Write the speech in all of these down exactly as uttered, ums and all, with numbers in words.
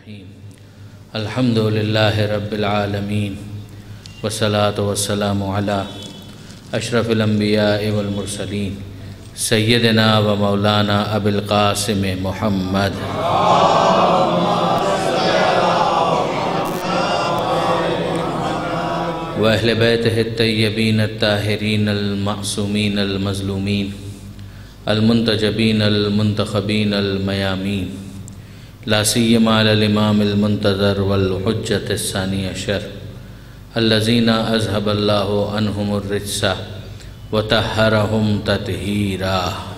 الرحیم الحمد للہ رب العالمین والصلاة والسلام علی اشرف الانبیاء والمرسلین سیدنا و مولانا ابی القاسم محمد و اہل بیتہ الطیبین الطاہرین المعصومین المظلومین المنتجبین المنتخبین المیامین لا سیما علی الامام المنتظر والحجۃ الثانی عشر الذین اذهب اللہ عنہم الرجس وطہرہم تطہیرا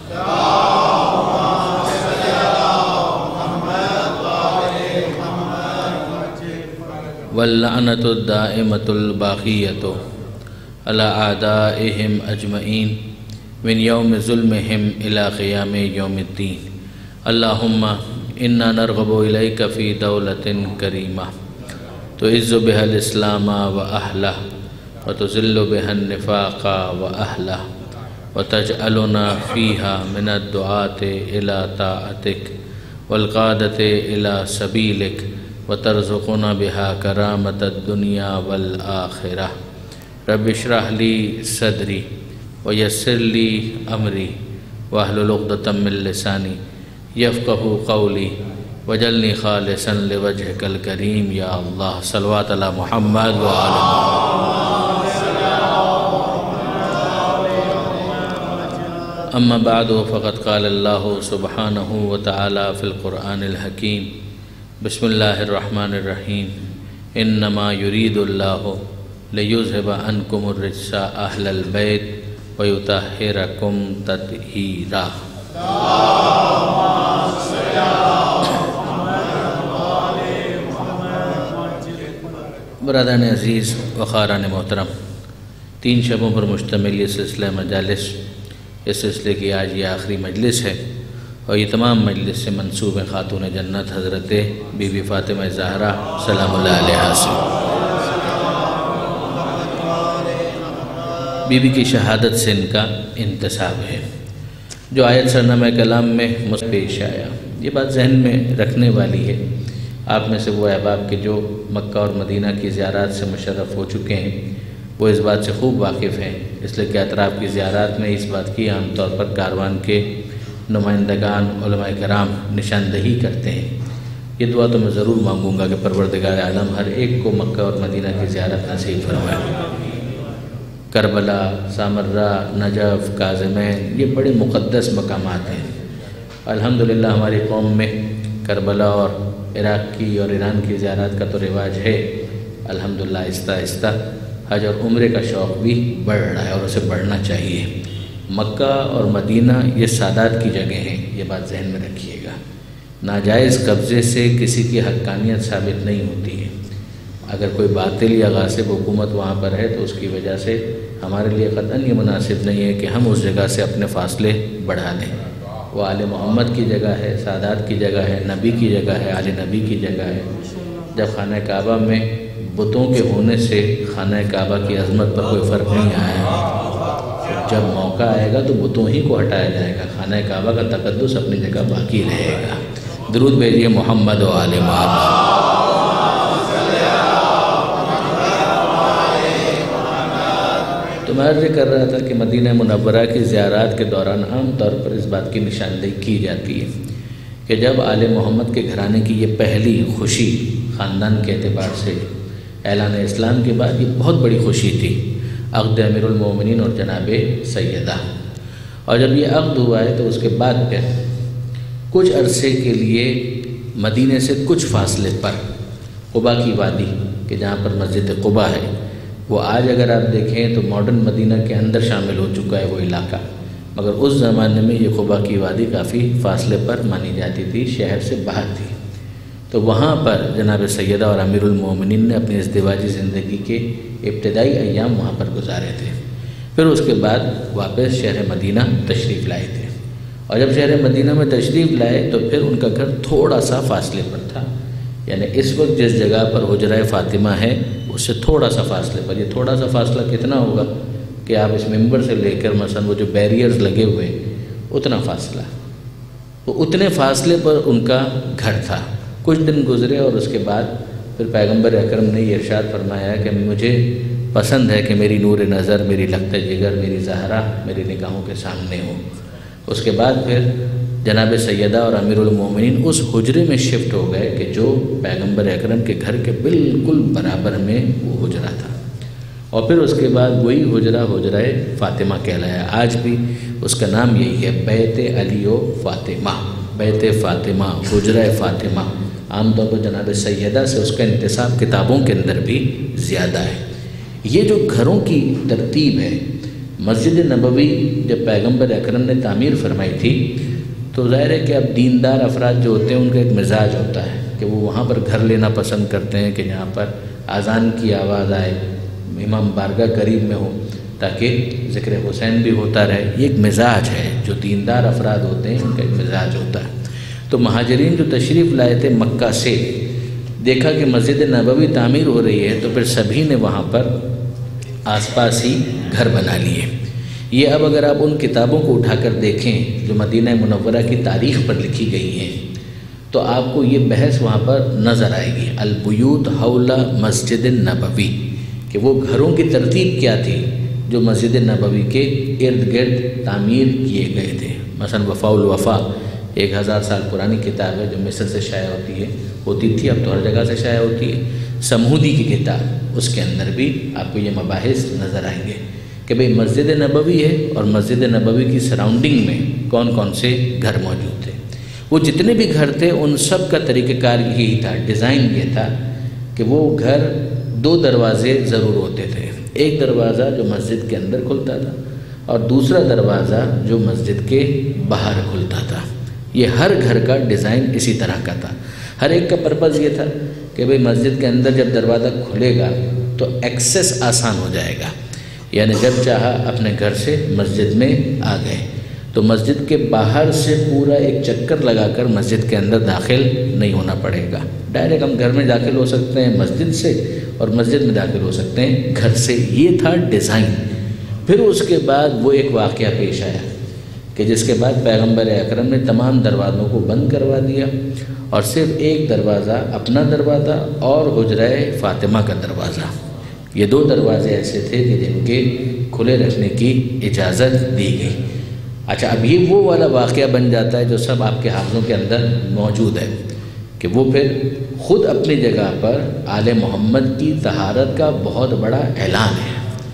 واللعنۃ الدائمۃ الباقیۃ علی اعدائہم اجمعین من یوم ظلمہم الی قیام یوم الدین اللہم انا نرغب الیک فی دولۃ کریمہ تعز بها الاسلام و اہلہ وتذل بها النفاق و اہلہ وتجعلنا فیہا من الدعاة الی طاعتک والقادۃ الی سبیلک وترزقنا بها کرامۃ الدنیا والآخرہ رب اشرح لی صدری ویسر لی امری واحلل عقدۃ من لسانی یفقہ قولی وجلنی خالصا لوجہک الکریم یا اللہ صلوات علی محمد و آل محمد اما بعد فقد قال اللہ سبحانہ وتعالی فی القرآن الحکیم بسم اللہ الرحمن الرحیم انما یرید اللہ لیذہب عنکم الرجس اہل البیت ویطہرکم تطہیرا برادران عزیز و خاران محترم، تین شبوں پر مشتمل یہ سلسلہ مجالس، اس سلسلے کی آج یہ آخری مجلس ہے اور یہ تمام مجلس سے منسوب خاتون جنت حضرت بی بی فاطمہ زہرا سلام اللہ علیہا سے بی بی کی شہادت سے ان کا انتساب ہے جو آیت سرنامہ کلام میں پیش آیا۔ یہ بات ذہن میں رکھنے والی ہے، آپ میں سے وہ احباب کے جو مکہ اور مدینہ کی زیارات سے مشرف ہو چکے ہیں وہ اس بات سے خوب واقف ہیں، اس لیے کہ اطراف کی زیارات میں اس بات کی عام طور پر کاروان کے نمائندگان علماء کرام نشاندہی کرتے ہیں۔ یہ دعا تو میں ضرور مانگوں گا کہ پروردگار عالم ہر ایک کو مکہ اور مدینہ کی زیارت نصیب فرمائے۔ کربلا، سامرہ، نجف، کاظمین یہ بڑے مقدس مقامات ہیں۔ الحمدللہ ہماری قوم میں کربلا اور عراق کی اور ایران کی زیارات کا تو رواج ہے، الحمدللہ آہستہ آہستہ حج اور عمرے کا شوق بھی بڑھ رہا ہے اور اسے بڑھنا چاہیے۔ مکہ اور مدینہ یہ سادات کی جگہ ہیں، یہ بات ذہن میں رکھیے گا۔ ناجائز قبضے سے کسی کی حقانیت ثابت نہیں ہوتی ہے۔ اگر کوئی باطل یا غاصب حکومت وہاں پر ہے تو اس کی وجہ سے ہمارے لیے قطعاً یہ مناسب نہیں ہے کہ ہم اس جگہ سے اپنے فاصلے بڑھا دیں۔ وہ آل محمد کی جگہ ہے، سادات کی جگہ ہے، نبی کی جگہ ہے، آل نبی کی جگہ ہے۔ جب خانہ کعبہ میں بتوں کے ہونے سے خانہ کعبہ کی عظمت پر کوئی فرق نہیں آیا، جب موقع آئے گا تو بتوں ہی کو ہٹایا جائے گا، خانہ کعبہ کا تقدس اپنی جگہ باقی رہے گا۔ درود بھیجیے محمد و آل محمد۔ تو میں عرض کر رہا تھا کہ مدینہ منورہ کی زیارات کے دوران عام طور پر اس بات کی نشاندہی کی جاتی ہے کہ جب آل محمد کے گھرانے کی یہ پہلی خوشی خاندان کے اعتبار سے اعلان اسلام کے بعد یہ بہت بڑی خوشی تھی، عقد امیر المومنین اور جناب سیدہ، اور جب یہ عقد ہوا ہے تو اس کے بعد پھر کچھ عرصے کے لیے مدینہ سے کچھ فاصلے پر قباء کی وادی کہ جہاں پر مسجد قباء ہے، وہ آج اگر آپ دیکھیں تو ماڈرن مدینہ کے اندر شامل ہو چکا ہے وہ علاقہ، مگر اس زمانے میں یہ قباء کی وادی کافی فاصلے پر مانی جاتی تھی، شہر سے باہر تھی۔ تو وہاں پر جناب سیدہ اور امیر المومنین نے اپنی ازدواجی زندگی کے ابتدائی ایام وہاں پر گزارے تھے، پھر اس کے بعد واپس شہر مدینہ تشریف لائے تھے، اور جب شہر مدینہ میں تشریف لائے تو پھر ان کا گھر تھوڑا سا فاصلے پر تھا، یعنی اس وقت جس جگہ پر حجرہ فاطمہ ہے اس سے تھوڑا سا فاصلے پر۔ یہ تھوڑا سا فاصلہ کتنا ہوگا کہ آپ اس ممبر سے لے کر مثلا وہ جو بیریئرز لگے ہوئے اتنا فاصلہ، تو اتنے فاصلے پر ان کا گھر تھا۔ کچھ دن گزرے اور اس کے بعد پھر پیغمبر اکرم نے یہ ارشاد فرمایا کہ مجھے پسند ہے کہ میری نور نظر، میری لخت جگر، میری زہرا میری نگاہوں کے سامنے ہو۔ اس کے بعد پھر جناب سیدہ اور امیر المومنین اس حجرے میں شفٹ ہو گئے کہ جو پیغمبر اکرم کے گھر کے بالکل برابر میں وہ حجرہ تھا، اور پھر اس کے بعد وہی حجرہ حجرہ فاطمہ کہلایا۔ آج بھی اس کا نام یہی ہے، بیت علی و فاطمہ، بیت فاطمہ، حجرہ فاطمہ۔ عام طور پر جناب سیدہ سے اس کا انتساب کتابوں کے اندر بھی زیادہ ہے۔ یہ جو گھروں کی ترتیب ہے، مسجد نبوی جب پیغمبر اکرم نے تعمیر فرمائی تھی تو ظاہر ہے کہ اب دیندار افراد جو ہوتے ہیں ان کا ایک مزاج ہوتا ہے کہ وہ وہاں پر گھر لینا پسند کرتے ہیں کہ جہاں پر اذان کی آواز آئے، امام بارگاہ قریب میں ہو تاکہ ذکر حسین بھی ہوتا رہے۔ یہ ایک مزاج ہے، جو دیندار افراد ہوتے ہیں ان کا ایک مزاج ہوتا ہے۔ تو مہاجرین جو تشریف لائے تھے مکہ سے، دیکھا کہ مسجد نبوی تعمیر ہو رہی ہے تو پھر سبھی نے وہاں پر آس پاس ہی گھر بنا لیے۔ یہ اب اگر آپ ان کتابوں کو اٹھا کر دیکھیں جو مدینہ منورہ کی تاریخ پر لکھی گئی ہیں تو آپ کو یہ بحث وہاں پر نظر آئے گی، البیوت حول مسجد نبوی، کہ وہ گھروں کی ترتیب کیا تھی جو مسجد نبوی کے ارد گرد تعمیر کیے گئے تھے۔ مثلا وفاء الوفا ایک ہزار سال پرانی کتاب ہے جو مصر سے شائع ہوتی ہے ہوتی تھی اب تو ہر جگہ سے شائع ہوتی ہے، سمودی کی کتاب، اس کے اندر بھی آپ کو یہ مباحث نظر آئیں گے کہ بھئی مسجد نبوی ہے اور مسجد نبوی کی سراؤنڈنگ میں کون کون سے گھر موجود تھے۔ وہ جتنے بھی گھر تھے ان سب کا طریقہ کار یہی تھا، ڈیزائن یہ تھا کہ وہ گھر دو دروازے ضرور ہوتے تھے، ایک دروازہ جو مسجد کے اندر کھلتا تھا اور دوسرا دروازہ جو مسجد کے باہر کھلتا تھا۔ یہ ہر گھر کا ڈیزائن اسی طرح کا تھا۔ ہر ایک کا پرپز یہ تھا کہ بھئی مسجد کے اندر جب دروازہ کھلے گا تو ایکسیس آسان ہو جائے گا، یعنی جب چاہا اپنے گھر سے مسجد میں آ گئے تو مسجد کے باہر سے پورا ایک چکر لگا کر مسجد کے اندر داخل نہیں ہونا پڑے گا، ڈائریکٹ ہم گھر میں داخل ہو سکتے ہیں مسجد سے اور مسجد میں داخل ہو سکتے ہیں گھر سے۔ یہ تھا ڈیزائن۔ پھر اس کے بعد وہ ایک واقعہ پیش آیا کہ جس کے بعد پیغمبر اکرم نے تمام دروازوں کو بند کروا دیا اور صرف ایک دروازہ اپنا دروازہ اور حجرہ فاطمہ کا دروازہ، یہ دو دروازے ایسے تھے کہ جن کے کھلے رکھنے کی اجازت دی گئی۔ اچھا، اب یہ وہ والا واقعہ بن جاتا ہے جو سب آپ کے حافظوں کے اندر موجود ہے کہ وہ پھر خود اپنی جگہ پر آل محمد کی طہارت کا بہت بڑا اعلان ہے،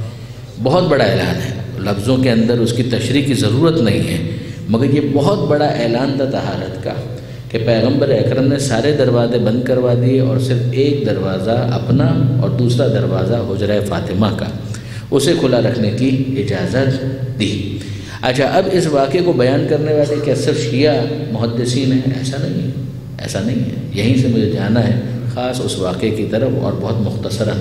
بہت بڑا اعلان ہے۔ لفظوں کے اندر اس کی تشریح کی ضرورت نہیں ہے، مگر یہ بہت بڑا اعلان تھا طہارت کا کہ پیغمبر اکرم نے سارے دروازے بند کروا دیے اور صرف ایک دروازہ اپنا اور دوسرا دروازہ حجرہ فاطمہ کا اسے کھلا رکھنے کی اجازت دی۔ اچھا، اب اس واقعے کو بیان کرنے والے کیا صرف شیعہ محدثین ہیں؟ ایسا نہیں ہے، ایسا نہیں ہے۔ یہیں سے مجھے جانا ہے خاص اس واقعے کی طرف اور بہت مختصراً۔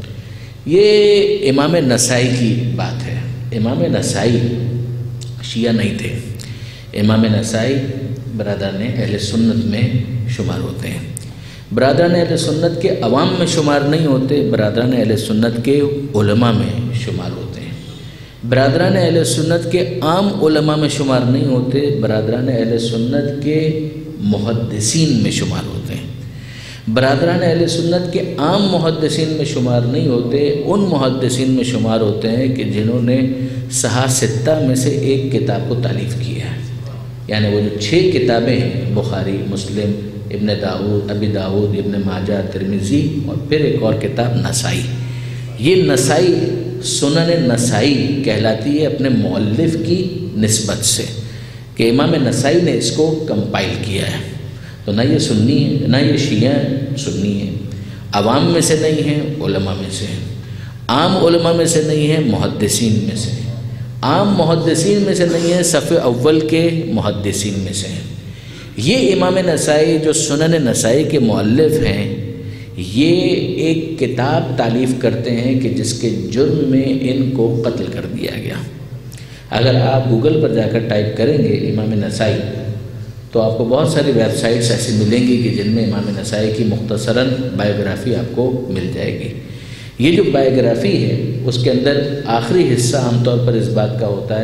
یہ امام نسائی کی بات ہے۔ امام نسائی شیعہ نہیں تھے، امام نسائی برادران اہل سنت میں شمار ہوتے ہیں۔ برادران اہل سنت کے عوام میں شمار نہیں ہوتے، برادران اہل سنت کے علماء میں شمار ہوتے ہیں۔ برادران اہل سنت کے عام علماء میں شمار نہیں ہوتے، برادران اہل سنت کے محدثین میں شمار ہوتے ہیں۔ برادران اہل سنت کے عام محدثین میں شمار نہیں ہوتے، ان محدثین میں شمار ہوتے ہیں کہ جنہوں نے صحاح ستہ میں سے ایک کتاب کو تالیف کیا ہے، یعنی وہ جو چھ کتابیں ہیں، بخاری، مسلم، ابن داؤد، ابی داؤد، ابن ماجہ، ترمذی اور پھر ایک اور کتاب نسائی۔ یہ نسائی سنن نسائی کہلاتی ہے اپنے مؤلف کی نسبت سے کہ امام نسائی نے اس کو کمپائل کیا ہے۔ تو نہ یہ سنی ہے نہ یہ شیعہ سنی ہے، عوام میں سے نہیں ہیں، علماء میں سے ہیں، عام علماء میں سے نہیں ہیں، محدثین میں سے ہیں، عام محدثین میں سے نہیں ہیں، صف اول کے محدثین میں سے ہیں۔ یہ امام نسائی جو سنن نسائی کے مؤلف ہیں، یہ ایک کتاب تالیف کرتے ہیں کہ جس کے جرم میں ان کو قتل کر دیا گیا۔ اگر آپ گوگل پر جا کر ٹائپ کریں گے امام نسائی تو آپ کو بہت ساری ویب سائٹس ایسی ملیں گی کہ جن میں امام نسائی کی مختصراً بائیوگرافی آپ کو مل جائے گی۔ یہ جو بائیوگرافی ہے اس کے اندر آخری حصہ عام طور پر اس بات کا ہوتا ہے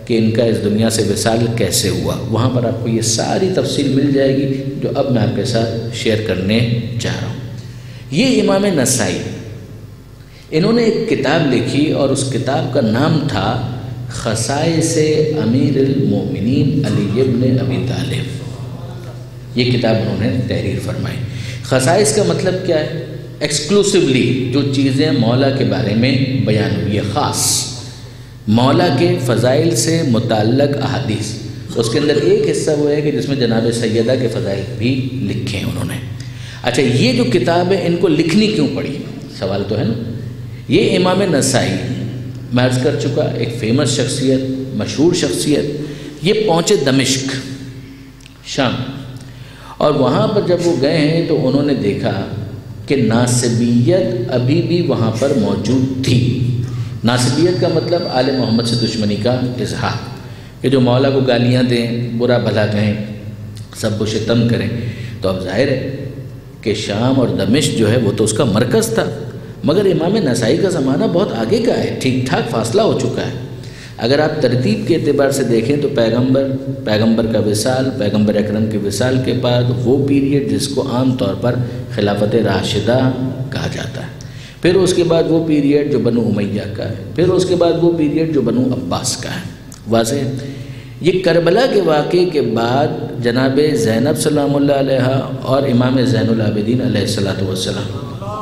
کہ ان کا اس دنیا سے وصال کیسے ہوا، وہاں پر آپ کو یہ ساری تفصیل مل جائے گی جو اب میں آپ کے ساتھ شیئر کرنے جا رہا ہوں۔ یہ امام نسائی انہوں نے ایک کتاب لکھی اور اس کتاب کا نام تھا خصائص امیر المومنین علی ابن ابی طالب۔ یہ کتاب انہوں نے تحریر فرمائی۔ خصائص کا مطلب کیا ہے؟ ایکسکلوسیولی جو چیزیں مولا کے بارے میں بیان ہوئی ہے، خاص مولا کے فضائل سے متعلق احادیث۔ اس کے اندر ایک حصہ وہ ہے کہ جس میں جناب سیدہ کے فضائل بھی لکھے ہیں انہوں نے۔ اچھا، یہ جو کتاب ہے ان کو لکھنی کیوں پڑی؟ سوال تو ہے نا۔ یہ امام نسائی میں عرض کر چکا، ایک فیمس شخصیت، مشہور شخصیت، یہ پہنچے دمشق شام، اور وہاں پر جب وہ گئے ہیں تو انہوں نے دیکھا کہ ناسبیت ابھی بھی وہاں پر موجود تھی۔ ناسبیت کا مطلب آل محمد سے دشمنی کا اظہار، کہ جو مولا کو گالیاں دیں، برا بھلا کہیں، سب کو شتم کریں۔ تو اب ظاہر ہے کہ شام اور دمشق جو ہے وہ تو اس کا مرکز تھا، مگر امام نسائی کا زمانہ بہت آگے کا ہے، ٹھیک ٹھاک فاصلہ ہو چکا ہے۔ اگر آپ ترتیب کے اعتبار سے دیکھیں تو پیغمبر پیغمبر کا وصال، پیغمبر اکرم کے وصال کے بعد وہ پیریڈ جس کو عام طور پر خلافت راشدہ کہا جاتا ہے، پھر اس کے بعد وہ پیریڈ جو بنو امیہ کا ہے، پھر اس کے بعد وہ پیریڈ جو بنو عباس کا ہے۔ واضح ہے یہ کربلا کے واقعے کے بعد جناب زینب سلام اللہ علیہ اور امام زین العابدین علیہ الصلوۃ والسلام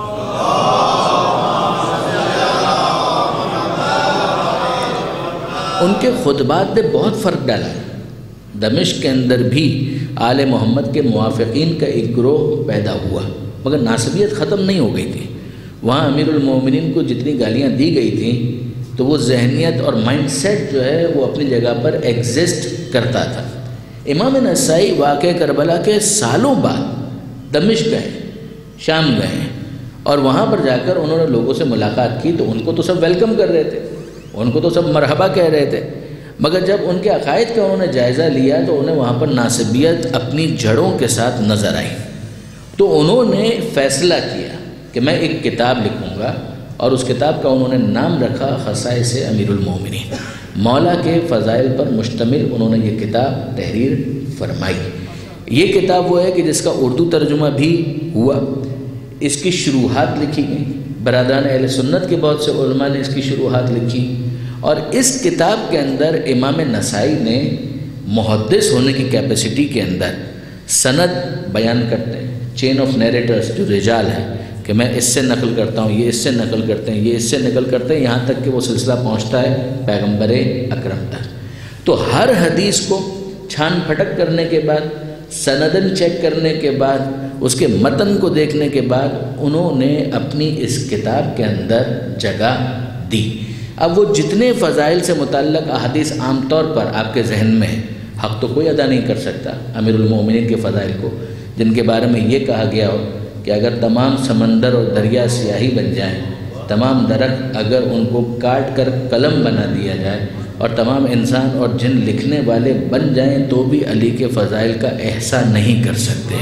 ان کے خطبات نے بہت فرق ڈالا ہے۔ دمشق کے اندر بھی آل محمد کے موافقین کا ایک گروہ پیدا ہوا، مگر ناسبیت ختم نہیں ہو گئی تھی۔ وہاں امیر المومنین کو جتنی گالیاں دی گئی تھیں تو وہ ذہنیت اور مائنڈ سیٹ جو ہے وہ اپنی جگہ پر ایگزسٹ کرتا تھا۔ امام نسائی واقع کربلا کے سالوں بعد دمشق گئے، شام گئے، اور وہاں پر جا کر انہوں نے لوگوں سے ملاقات کی تو ان کو تو سب ویلکم کر رہے تھے، ان کو تو سب مرحبا کہہ رہے تھے، مگر جب ان کے عقائد کا انہوں نے جائزہ لیا تو انہیں وہاں پر ناسبیت اپنی جڑوں کے ساتھ نظر آئی۔ تو انہوں نے فیصلہ کیا کہ میں ایک کتاب لکھوں گا، اور اس کتاب کا انہوں نے نام رکھا خصائص امیر المومنین۔ مولا کے فضائل پر مشتمل انہوں نے یہ کتاب تحریر فرمائی۔ یہ کتاب وہ ہے کہ جس کا اردو ترجمہ بھی ہوا، اس کی شروحات لکھی گئی، برادران اہل سنت کے بہت سے علماء نے اس کی شروحات لکھی، اور اس کتاب کے اندر امام نسائی نے محدث ہونے کی کیپیسٹی کے اندر سند بیان کرتے ہیں، چین آف نیریٹرز جو رجال ہیں کہ میں اس سے نقل کرتا ہوں، یہ اس سے نقل کرتے ہیں، یہ اس سے نقل کرتے ہیں، یہاں تک کہ وہ سلسلہ پہنچتا ہے پیغمبر اکرم تک۔ تو ہر حدیث کو چھان پھٹک کرنے کے بعد، سندن چیک کرنے کے بعد، اس کے متن کو دیکھنے کے بعد انہوں نے اپنی اس کتاب کے اندر جگہ دی۔ اب وہ جتنے فضائل سے متعلق احادیث عام طور پر آپ کے ذہن میں ہیں، حق تو کوئی ادا نہیں کر سکتا امیر المومنین کے فضائل کو، جن کے بارے میں یہ کہا گیا ہو کہ اگر تمام سمندر اور دریا سیاہی بن جائیں، تمام درخت اگر ان کو کاٹ کر قلم بنا دیا جائے، اور تمام انسان اور جن لکھنے والے بن جائیں تو بھی علی کے فضائل کا احصا نہیں کر سکتے،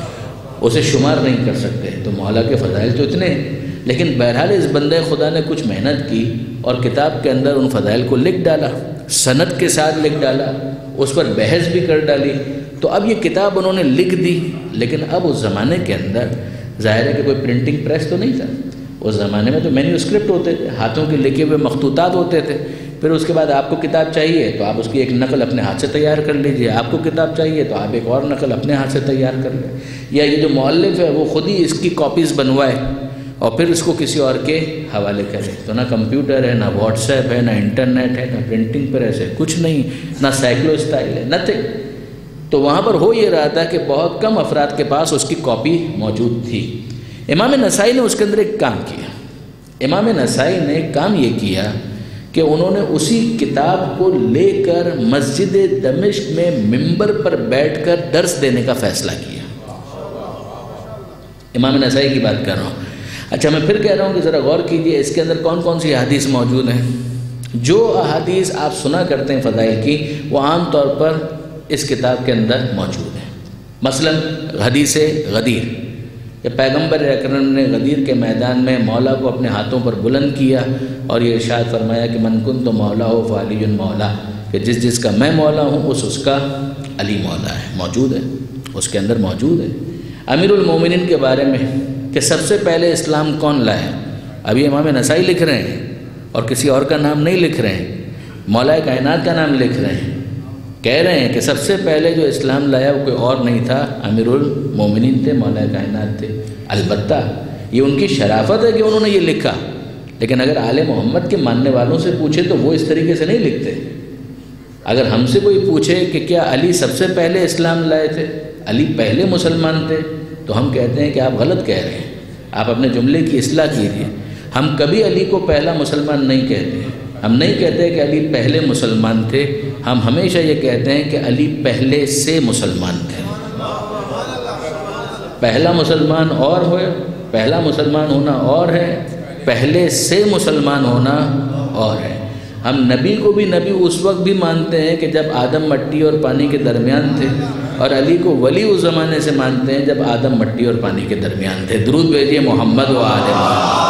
اسے شمار نہیں کر سکتے۔ تو مولا کے فضائل تو اتنے ہیں، لیکن بہرحال اس بندے خدا نے کچھ محنت کی اور کتاب کے اندر ان فضائل کو لکھ ڈالا، سند کے ساتھ لکھ ڈالا، اس پر بحث بھی کر ڈالی۔ تو اب یہ کتاب انہوں نے لکھ دی، لیکن اب اس زمانے کے اندر ظاہر ہے کہ کوئی پرنٹنگ پریس تو نہیں تھا، اس زمانے میں تو مینیوسکرپٹ ہوتے تھے، ہاتھوں کے لکھے ہوئے مخطوطات ہوتے تھے۔ پھر اس کے بعد آپ کو کتاب چاہیے تو آپ اس کی ایک نقل اپنے ہاتھ سے تیار کر لیجئے، آپ کو کتاب چاہیے تو آپ ایک اور نقل اپنے ہاتھ سے تیار کر لیں، یا یہ جو مؤلف ہے وہ خود ہی اس کی کاپیز بنوائے اور پھر اس کو کسی اور کے حوالے کرے۔ تو نہ کمپیوٹر ہے، نہ واٹس ایپ ہے، نہ انٹرنیٹ ہے، نہ پرنٹنگ پریس ہے، کچھ نہیں، نہ سائیکلو اسٹائل ہے، نتھنگ۔ تو وہاں پر ہو یہ رہا تھا کہ بہت کم افراد کے پاس اس کی کاپی موجود تھی۔ امام نسائی نے اس کے اندر ایک کام کیا، امام نسائی نے کام یہ کیا کہ انہوں نے اسی کتاب کو لے کر مسجد دمشق میں منبر پر بیٹھ کر درس دینے کا فیصلہ کیا۔ امام نسائی کی بات کر رہا ہوں۔ اچھا، میں پھر کہہ رہا ہوں کہ ذرا غور کیجئے اس کے اندر کون کون سی احادیث موجود ہیں۔ جو احادیث آپ سنا کرتے ہیں فضائل کی، وہ عام طور پر اس کتاب کے اندر موجود ہیں۔ مثلا حدیث غدیر، کہ پیغمبر اکرم نے غدیر کے میدان میں مولا کو اپنے ہاتھوں پر بلند کیا اور یہ ارشاد فرمایا کہ من کنت مولا ہو فعلی مولا، کہ جس جس کا میں مولا ہوں اس اس کا علی مولا ہے، موجود ہے، اس کے اندر موجود ہے۔ امیر المومنین کے بارے میں کہ سب سے پہلے اسلام کون لایا، ابھی امام نسائی لکھ رہے ہیں اور کسی اور کا نام نہیں لکھ رہے ہیں، مولا کائنات کا نام لکھ رہے ہیں، کہہ رہے ہیں کہ سب سے پہلے جو اسلام لایا وہ کوئی اور نہیں تھا، امیر المومنین تھے، مولا کائنات تھے۔ البتہ یہ ان کی شرافت ہے کہ انہوں نے یہ لکھا، لیکن اگر آل محمد کے ماننے والوں سے پوچھے تو وہ اس طریقے سے نہیں لکھتے۔ اگر ہم سے کوئی پوچھے کہ کیا علی سب سے پہلے اسلام لائے تھے، علی پہلے مسلمان تھے، تو ہم کہتے ہیں کہ آپ غلط کہہ رہے ہیں، آپ اپنے جملے کی اصلاح کیجیے۔ ہم کبھی علی کو پہلا مسلمان نہیں کہتے، ہم نہیں کہتے کہ علی پہلے مسلمان تھے، ہم ہمیشہ یہ کہتے ہیں کہ علی پہلے سے مسلمان تھے۔ پہلا مسلمان اور ہوئے، پہلا مسلمان ہونا اور ہے، پہلے سے مسلمان ہونا اور ہے۔ ہم نبی کو بھی نبی اس وقت بھی مانتے ہیں کہ جب آدم مٹی اور پانی کے درمیان تھے، اور علی کو ولی اس زمانے سے مانتے ہیں جب آدم مٹی اور پانی کے درمیان تھے۔ درود بھیجیے محمد و آل محمد۔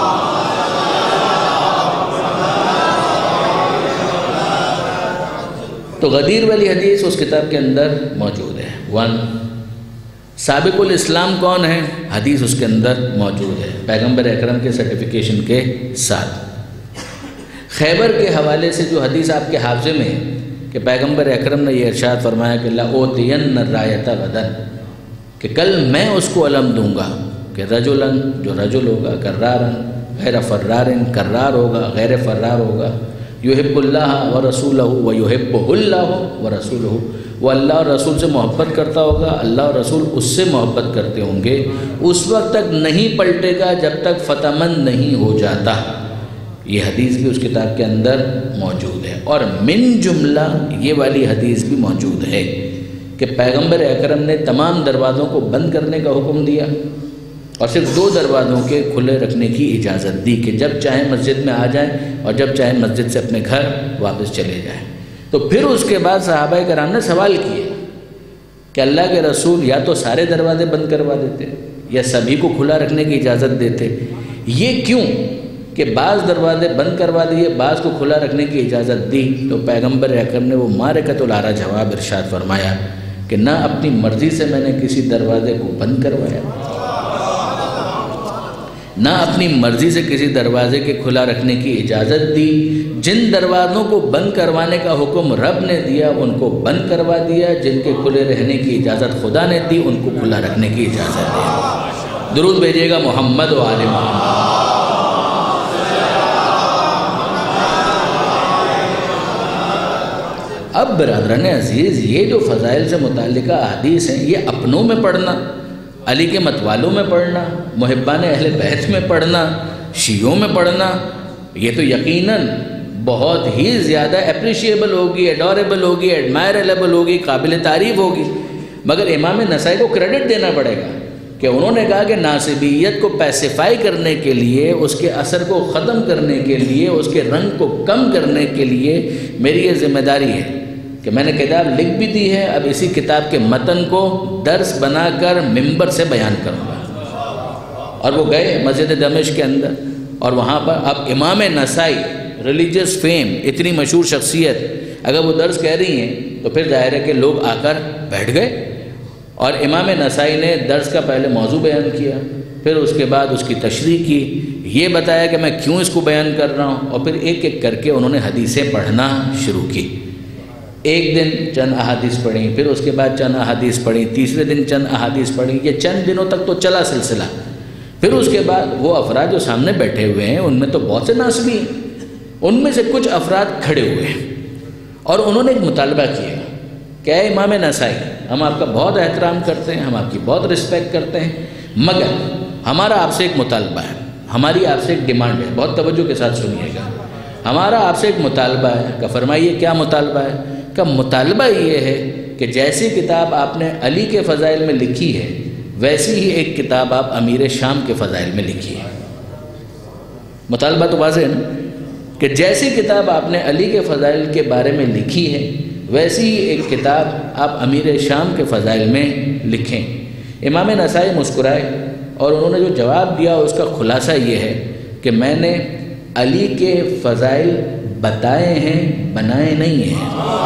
تو غدیر والی حدیث اس کتاب کے اندر موجود ہے۔ ون سابق الاسلام کون ہے، حدیث اس کے اندر موجود ہے پیغمبر اکرم کے سرٹیفیکیشن کے ساتھ۔ خیبر کے حوالے سے جو حدیث آپ کے حافظے میں ہے کہ پیغمبر اکرم نے یہ ارشاد فرمایا کہ لَأُوتِيَنَّ الرَّایَةَ غَدًا، کہ کل میں اس کو علم دوں گا، کہ رجلاً جو رجل ہوگا، کرارن غیر فرارن کرار ہوگا، غیر فرار ہوگا، یحب اللہ ورسولہ ویحبہ اللہ ورسولہ، وہ اللہ اور رسول سے محبت کرتا ہوگا، اللہ اور رسول اس سے محبت کرتے ہوں گے، اس وقت تک نہیں پلٹے گا جب تک فتح مند نہیں ہو جاتا۔ یہ حدیث بھی اس کتاب کے اندر موجود ہے، اور من جملہ یہ والی حدیث بھی موجود ہے کہ پیغمبر اکرم نے تمام دروازوں کو بند کرنے کا حکم دیا اور صرف دو دروازوں کے کھلے رکھنے کی اجازت دی کہ جب چاہیں مسجد میں آ جائیں اور جب چاہیں مسجد سے اپنے گھر واپس چلے جائیں۔ تو پھر اس کے بعد صحابہ کرام نے سوال کیے کہ اللہ کے رسول یا تو سارے دروازے بند کروا دیتے یا سبھی کو کھلا رکھنے کی اجازت دیتے، یہ کیوں کہ بعض دروازے بند کروا دیے، بعض کو کھلا رکھنے کی اجازت دی؟ تو پیغمبر اکرم نے وہ مارکۃ العارہ جواب ارشاد فرمایا کہ نہ اپنی مرضی سے میں نے کسی دروازے کو بند کروایا، نہ اپنی مرضی سے کسی دروازے کے کھلا رکھنے کی اجازت دی۔ جن دروازوں کو بند کروانے کا حکم رب نے دیا ان کو بند کروا دیا، جن کے کھلے رہنے کی اجازت خدا نے دی ان کو کھلا رکھنے کی اجازت دی۔ درود بھیجیے گا محمد و آل محمد۔ اب برادران عزیز، یہ جو فضائل سے متعلقہ احادیث ہیں یہ اپنوں میں پڑھنا، علی کے متوالوں میں پڑھنا، محبان اہل بیت میں پڑھنا، شیعوں میں پڑھنا، یہ تو یقیناً بہت ہی زیادہ اپریشیبل ہوگی، ایڈوریبل ہوگی، ایڈمائربل ہوگی، قابل تعریف ہوگی، مگر امام نسائی کو کریڈٹ دینا پڑے گا کہ انہوں نے کہا کہ ناصبیت کو پیسیفائی کرنے کے لیے، اس کے اثر کو ختم کرنے کے لیے، اس کے رنگ کو کم کرنے کے لیے میری یہ ذمہ داری ہے کہ میں نے کتاب لکھ بھی دی ہے، اب اسی کتاب کے متن کو درس بنا کر ممبر سے بیان کروں گا۔ اور وہ گئے مسجد دمشق کے اندر، اور وہاں پر اب امام نسائی ریلیجیس فیم، اتنی مشہور شخصیت، اگر وہ درس کہہ رہی ہیں تو پھر ظاہر ہے کہ لوگ آ کر بیٹھ گئے، اور امام نسائی نے درس کا پہلے موضوع بیان کیا، پھر اس کے بعد اس کی تشریح کی، یہ بتایا کہ میں کیوں اس کو بیان کر رہا ہوں، اور پھر ایک ایک کر کے انہوں نے حدیثیں پڑھنا شروع کی۔ ایک دن چند احادیث پڑھیں، پھر اس کے بعد چند احادیث پڑھیں، تیسرے دن چند احادیث پڑھیں، یہ چند دنوں تک تو چلا سلسلہ۔ پھر اس کے بعد وہ افراد جو سامنے بیٹھے ہوئے ہیں ان میں تو بہت سے ناصبی ہیں، ان میں سے کچھ افراد کھڑے ہوئے ہیں اور انہوں نے ایک مطالبہ کیا کہ اے امام نسائی، ہم آپ کا بہت احترام کرتے ہیں، ہم آپ کی بہت رسپیکٹ کرتے ہیں، مگر ہمارا آپ سے ایک مطالبہ ہے، ہماری آپ سے ایک ڈیمانڈ ہے، بہت توجہ کے ساتھ سنیے گا، ہمارا آپ سے ایک مطالبہ ہے۔ کہ فرمائیے کیا مطالبہ ہے؟ کہ مطالبہ یہ ہے کہ جیسی کتاب آپ نے علی کے فضائل میں لکھی ہے ویسی ہی ایک کتاب آپ امیر شام کے فضائل میں لکھی ہے۔ مطالبہ تو واضح ہے نا، کہ جیسی کتاب آپ نے علی کے فضائل کے بارے میں لکھی ہے ویسی ہی ایک کتاب آپ امیر شام کے فضائل میں لکھیں۔ امام نسائی مسکرائے اور انہوں نے جو جواب دیا اس کا خلاصہ یہ ہے کہ میں نے علی کے فضائل بتائے ہیں، بنائے نہیں ہیں۔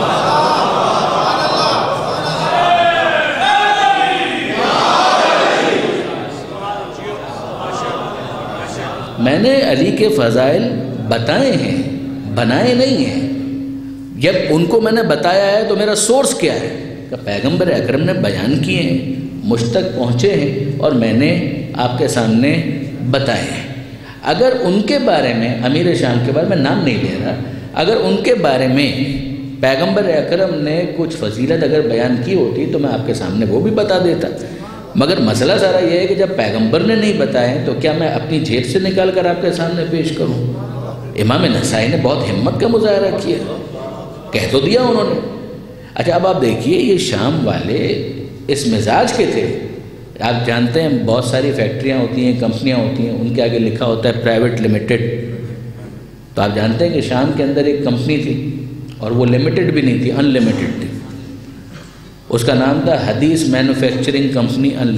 میں نے علی کے فضائل بتائے ہیں، بنائے نہیں ہیں۔ جب ان کو میں نے بتایا ہے تو میرا سورس کیا ہے کہ پیغمبر اکرم نے بیان کیے ہیں، مجھ تک پہنچے ہیں اور میں نے آپ کے سامنے بتائے ہیں۔ اگر ان کے بارے میں، امیر شام کے بارے میں نام نہیں لے رہا، اگر ان کے بارے میں پیغمبر اکرم نے کچھ فضیلت اگر بیان کی ہوتی تو میں آپ کے سامنے وہ بھی بتا دیتا، مگر مسئلہ سارا یہ ہے کہ جب پیغمبر نے نہیں بتائے تو کیا میں اپنی جیب سے نکال کر آپ کے سامنے پیش کروں؟ امام نسائی نے بہت ہمت کا مظاہرہ کیا، کہہ تو دیا انہوں نے۔ اچھا اب آپ دیکھیے یہ شام والے اس مزاج کے تھے۔ آپ جانتے ہیں بہت ساری فیکٹریاں ہوتی ہیں، کمپنیاں ہوتی ہیں، ان کے آگے لکھا ہوتا ہے پرائیویٹ لمیٹڈ۔ تو آپ جانتے ہیں کہ شام کے اندر ایک کمپنی تھی اور وہ لمیٹڈ بھی نہیں تھی، ان لمیٹڈ تھی۔ اس کا نام تھا حدیث مینوفیکچرنگ کمپنی ان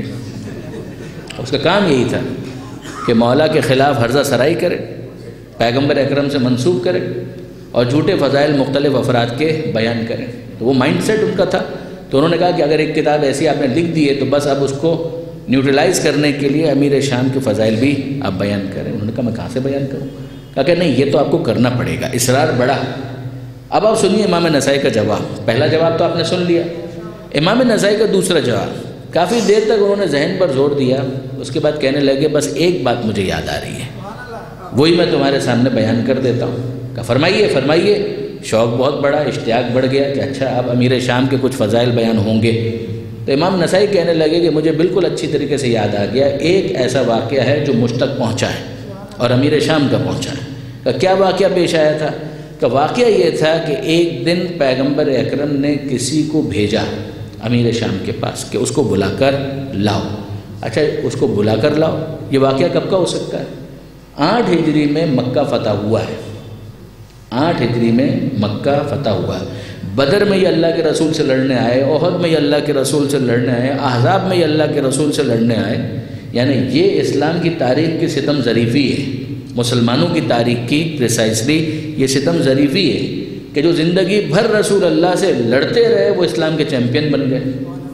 لمیٹڈ۔ اس کا کام یہی تھا کہ مولا کے خلاف ہرزہ سرائی کرے، پیغمبر اکرم سے منسوب کرے اور جھوٹے فضائل مختلف افراد کے بیان کریں۔ تو وہ مائنڈ سیٹ ان کا تھا۔ تو انہوں نے کہا کہ اگر ایک کتاب ایسی آپ نے لکھ دی ہے تو بس اب اس کو نیوٹرلائز کرنے کے لیے امیر شام کے فضائل بھی آپ بیان کریں۔ انہوں نے کہا میں کہاں سے بیان کروں؟ کہا کہ نہیں، یہ تو آپ کو کرنا پڑے گا، اصرار بڑا۔ اب آپ سنیے امام نسائی کا جواب۔ پہلا جواب تو آپ نے سن لیا، امام نسائی کا دوسرا جواب۔ کافی دیر تک انہوں نے ذہن پر زور دیا، اس کے بعد کہنے لگے بس ایک بات مجھے یاد آ رہی ہے، وہی میں تمہارے سامنے بیان کر دیتا ہوں۔ کہا فرمائیے فرمائیے۔ شوق بہت بڑا، اشتیاق بڑھ گیا کہ اچھا اب امیر شام کے کچھ فضائل بیان ہوں گے۔ تو امام نسائی کہنے لگے کہ مجھے بالکل اچھی طریقے سے یاد آ گیا، ایک ایسا واقعہ ہے جو مجھ تک پہنچا ہے اور امیر شام کا پہنچا ہے۔ کہ کیا واقعہ پیش آیا تھا؟ کہ واقعہ یہ تھا کہ ایک دن پیغمبر اکرم نے کسی کو بھیجا امیر شام کے پاس کہ اس کو بلا کر لاؤ۔ اچھا اس کو بلا کر لاؤ، یہ واقعہ کب کا ہو سکتا ہے؟ آٹھ ہجری میں مکہ فتح ہوا ہے۔ آٹھ ہجری میں مکہ فتح ہوا ہے۔ بدر میں یہ اللہ کے رسول سے لڑنے آئے، احد میں یہ اللہ کے رسول سے لڑنے آئے، احزاب میں یہ اللہ کے رسول سے لڑنے آئے۔ یعنی یہ اسلام کی تاریخ کی ستم ظریفی ہے، مسلمانوں کی تاریخ کی پریسائزلی یہ ستم ظریفی ہے کہ جو زندگی بھر رسول اللہ سے لڑتے رہے وہ اسلام کے چیمپئن بن گئے،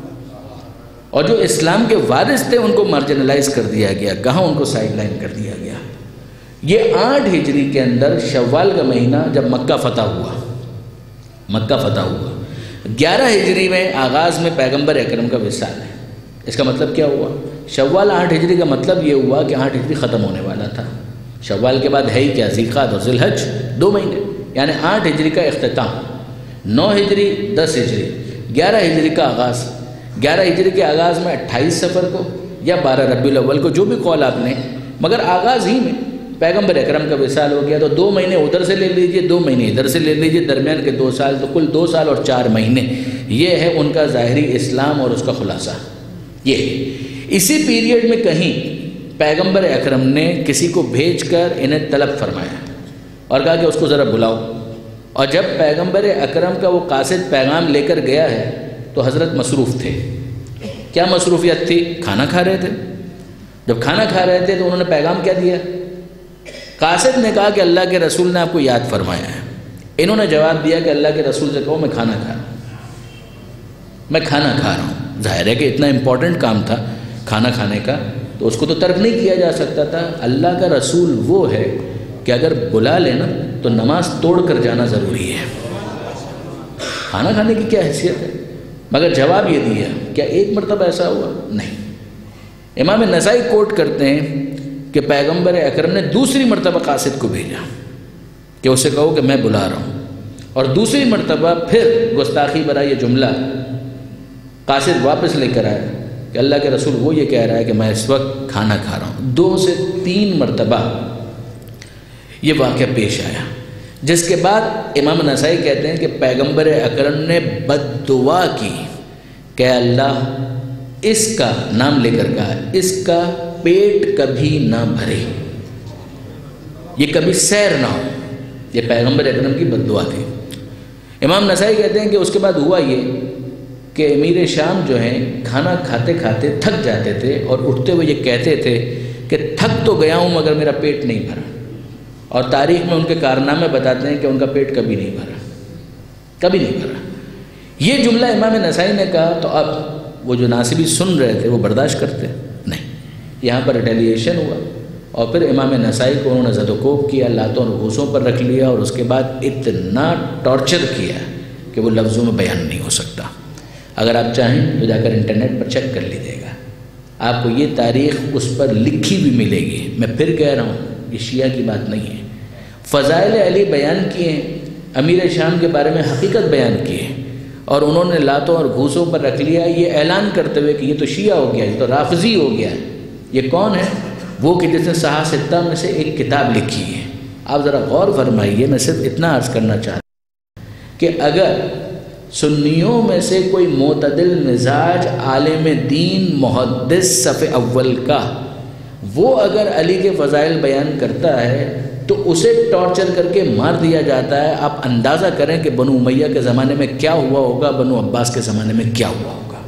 اور جو اسلام کے وارث تھے ان کو مارجنلائز کر دیا گیا، کہاں ان کو سائیڈ لائن کر دیا گیا۔ یہ آٹھ ہجری کے اندر شوال کا مہینہ جب مکہ فتح ہوا، مکہ فتح ہوا، گیارہ ہجری میں آغاز میں پیغمبر اکرم کا وصال ہے۔ اس کا مطلب کیا ہوا؟ شوال آٹھ ہجری کا مطلب یہ ہوا کہ آٹھ ہجری ختم ہونے والا تھا۔ شوال کے بعد ہے ہی کیا؟ ذوالقعدہ اور ذی الحج، دو مہینے، یعنی آٹھ ہجری کا اختتام، نو ہجری، دس ہجری، گیارہ ہجری کا آغاز۔ گیارہ ہجری کے آغاز میں اٹھائیس سفر کو یا بارہ ربیع الاول کو، جو بھی قول آپ نے، مگر آغاز ہی میں پیغمبر اکرم کا وصال ہو گیا۔ تو دو مہینے ادھر سے لے لیجئے، دو مہینے ادھر سے لے لیجئے، درمیان کے دو سال، تو کل دو سال اور چار مہینے، یہ ہے ان کا ظاہری اسلام اور اس کا خلاصہ۔ یہ اسی پیریڈ میں کہیں پیغمبر اکرم نے کسی کو بھیج کر انہیں طلب فرمایا اور کہا کہ اس کو ذرا بلاؤ۔ اور جب پیغمبر اکرم کا وہ قاصد پیغام لے کر گیا ہے تو حضرت مصروف تھے۔ کیا مصروفیت تھی؟ کھانا کھا رہے تھے۔ جب کھانا کھا رہے تھے تو انہوں نے پیغام کیا دیا؟ قاصد نے کہا کہ اللہ کے رسول نے آپ کو یاد فرمایا ہے۔ انہوں نے جواب دیا کہ اللہ کے رسول سے کہو میں کھانا کھا رہا ہوں، میں کھانا کھا رہا ہوں۔ ظاہر ہے کہ اتنا امپورٹنٹ کام تھا کھانا کھانے کا، تو اس کو تو ترک نہیں کیا جا سکتا تھا۔ اللہ کا رسول وہ ہے کہ اگر بلا لینا تو نماز توڑ کر جانا ضروری ہے۔ کھانا کھانے کی کیا حیثیت ہے؟ مگر جواب یہ دیا۔ کیا ایک مرتبہ ایسا ہوا؟ نہیں۔ امام نسائی کوٹ کرتے ہیں کہ پیغمبر اکرم نے دوسری مرتبہ قاصد کو بھیجا کہ اسے کہو کہ میں بلا رہا ہوں، اور دوسری مرتبہ پھر گستاخی برا یہ جملہ قاصد واپس لے کر آیا کہ اللہ کے رسول وہ یہ کہہ رہا ہے کہ میں اس وقت کھانا کھا رہا ہوں۔ دو سے تین مرتبہ یہ واقعہ پیش آیا، جس کے بعد امام نسائی کہتے ہیں کہ پیغمبر اکرم نے بد دعا کی کہ اللہ اس کا نام لے کر کہا، اس کا پیٹ کبھی نہ بھرے، یہ کبھی سیر نہ ہو۔ یہ پیغمبر اکرم کی بد دعا تھی۔ امام نسائی کہتے ہیں کہ اس کے بعد ہوا یہ کہ امیر شام جو ہیں کھانا کھاتے کھاتے تھک جاتے تھے اور اٹھتے ہوئے یہ کہتے تھے کہ تھک تو گیا ہوں مگر میرا پیٹ نہیں بھرا۔ اور تاریخ میں ان کے کارنامے بتاتے ہیں کہ ان کا پیٹ کبھی نہیں بھرا، کبھی نہیں بھرا۔ یہ جملہ امام نسائی نے کہا تو اب وہ جو ناصبی سن رہے تھے وہ برداشت کرتے نہیں، یہاں پر ریٹیلیشن ہوا اور پھر امام نسائی کو انہوں نے زد و کوب کیا، لاتوں اور گھوسوں پر رکھ لیا اور اس کے بعد اتنا ٹارچر کیا کہ وہ لفظوں میں بیان نہیں ہو سکتا۔ اگر آپ چاہیں تو جا کر انٹرنیٹ پر چیک کر لیجیے گا، آپ کو یہ تاریخ اس پر لکھی بھی ملے گی۔ میں پھر کہہ رہا ہوں یہ شیعہ کی بات نہیں ہے۔ فضائل علی بیان کیے، امیر شام کے بارے میں حقیقت بیان کیے اور انہوں نے لاتوں اور گھوسوں پر رکھ لیا، یہ اعلان کرتے ہوئے کہ یہ تو شیعہ ہو گیا، یہ تو رافضی ہو گیا۔ یہ کون ہے؟ وہ کہ جس نے صحاح ستہ میں سے ایک کتاب لکھی ہے۔ آپ ذرا غور فرمائیے، میں صرف اتنا عرض کرنا چاہتا ہوں کہ اگر سنیوں میں سے کوئی معتدل مزاج عالم دین محدث صف اول کا وہ اگر علی کے فضائل بیان کرتا ہے تو اسے ٹارچر کر کے مار دیا جاتا ہے۔ آپ اندازہ کریں کہ بنو امیہ کے زمانے میں کیا ہوا ہوگا، بنو عباس کے زمانے میں کیا ہوا ہوگا،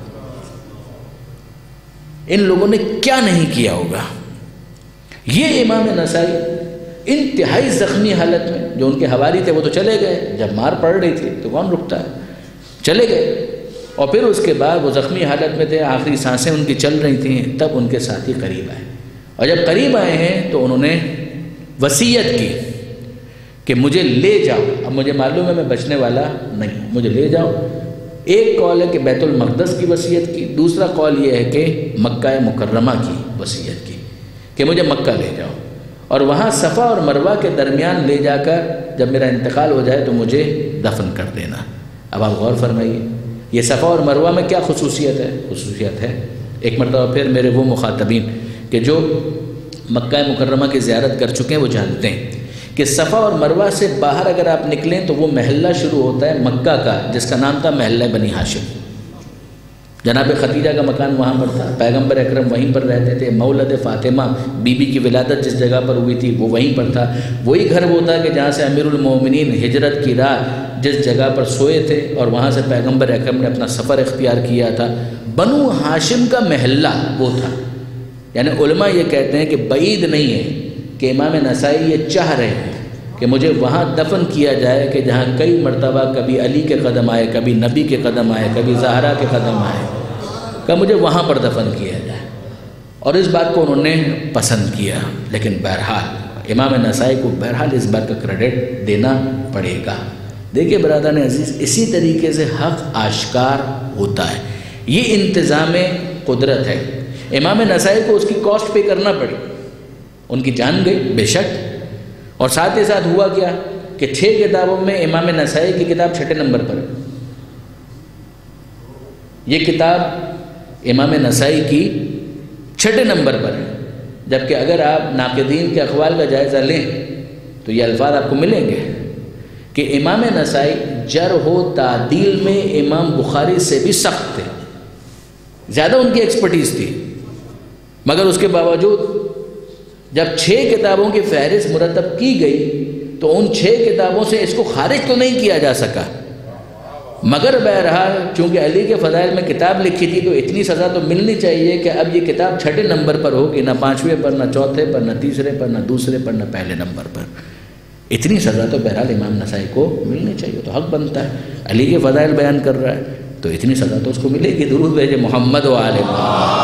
ان لوگوں نے کیا نہیں کیا ہوگا۔ یہ امام نسائی انتہائی زخمی حالت میں، جو ان کے حوالی تھے وہ تو چلے گئے، جب مار پڑ رہی تھی تو کون رکتا ہے، چلے گئے۔ اور پھر اس کے بعد وہ زخمی حالت میں تھے، آخری سانسیں ان کی چل رہی تھیں، تب ان کے ساتھی قریب آئے، اور جب قریب آئے ہیں تو انہوں نے وصیت کی کہ مجھے لے جاؤ، اب مجھے معلوم ہے میں بچنے والا نہیں ہوں، مجھے لے جاؤ۔ ایک قول ہے کہ بیت المقدس کی وصیت کی، دوسرا قول یہ ہے کہ مکہ مکرمہ کی وصیت کی کہ مجھے مکہ لے جاؤ اور وہاں صفا اور مروہ کے درمیان لے جا کر جب میرا انتقال ہو جائے تو مجھے دفن کر دینا۔ اب آپ غور فرمائیے، یہ صفا اور مروہ میں کیا خصوصیت ہے؟ خصوصیت ہے ایک مرتبہ پھر میرے وہ مخاطبین کہ جو مکہ مکرمہ کی زیارت کر چکے ہیں وہ جانتے ہیں کہ صفا اور مروہ سے باہر اگر آپ نکلیں تو وہ محلہ شروع ہوتا ہے مکہ کا، جس کا نام تھا محلہ بنی ہاشم۔ جناب خدیجہ کا مکان وہاں پر تھا، پیغمبر اکرم وہیں پر رہتے تھے، مولد فاطمہ بی بی کی ولادت جس جگہ پر ہوئی تھی وہ وہیں پر تھا، وہی گھر وہ تھا کہ جہاں سے امیر المومنین ہجرت کی رات جس جگہ پر سوئے تھے اور وہاں سے پیغمبر اکرم نے اپنا سفر اختیار کیا تھا۔ بنو ہاشم کا محلہ وہ تھا، یعنی علماء یہ کہتے ہیں کہ بعید نہیں ہے کہ امام نسائی یہ چاہ رہے ہیں کہ مجھے وہاں دفن کیا جائے کہ جہاں کئی مرتبہ کبھی علی کے قدم آئے، کبھی نبی کے قدم آئے، کبھی زہرا کے قدم آئے، کہ مجھے وہاں پر دفن کیا جائے، اور اس بات کو انہوں نے پسند کیا۔ لیکن بہرحال امام نسائی کو بہرحال اس بات کا کریڈٹ دینا پڑے گا۔ دیکھیے برادران عزیز، اسی طریقے سے حق آشکار ہوتا ہے، یہ انتظام قدرت ہے۔ امام نسائی کو اس کی کاسٹ پے کرنا پڑی، ان کی جان گئی بے شک، اور ساتھ ہی ساتھ ہوا کیا کہ چھ کتابوں میں امام نسائی کی کتاب چھٹے نمبر پر ہے۔ یہ کتاب امام نسائی کی چھٹے نمبر پر ہے، جبکہ اگر آپ ناقدین کے اقوال کا جائزہ لیں تو یہ الفاظ آپ کو ملیں گے کہ امام نسائی جرح و تعدیل میں امام بخاری سے بھی سخت تھے، زیادہ ان کی ایکسپرٹیز تھی، مگر اس کے باوجود جب چھ کتابوں کی فہرست مرتب کی گئی تو ان چھ کتابوں سے اس کو خارج تو نہیں کیا جا سکا، مگر بہرحال چونکہ علی کے فضائل میں کتاب لکھی تھی تو اتنی سزا تو ملنی چاہیے کہ اب یہ کتاب چھٹے نمبر پر ہوگی، نہ پانچویں پر، نہ چوتھے پر، نہ تیسرے پر، نہ دوسرے پر، نہ پہلے نمبر پر۔ اتنی سزا تو بہرحال امام نسائی کو ملنی چاہیے، تو حق بنتا ہے، علی کے فضائل بیان کر رہا ہے تو اتنی سزا تو اس کو ملے گی۔ درود بھیجے محمد و آل محمد۔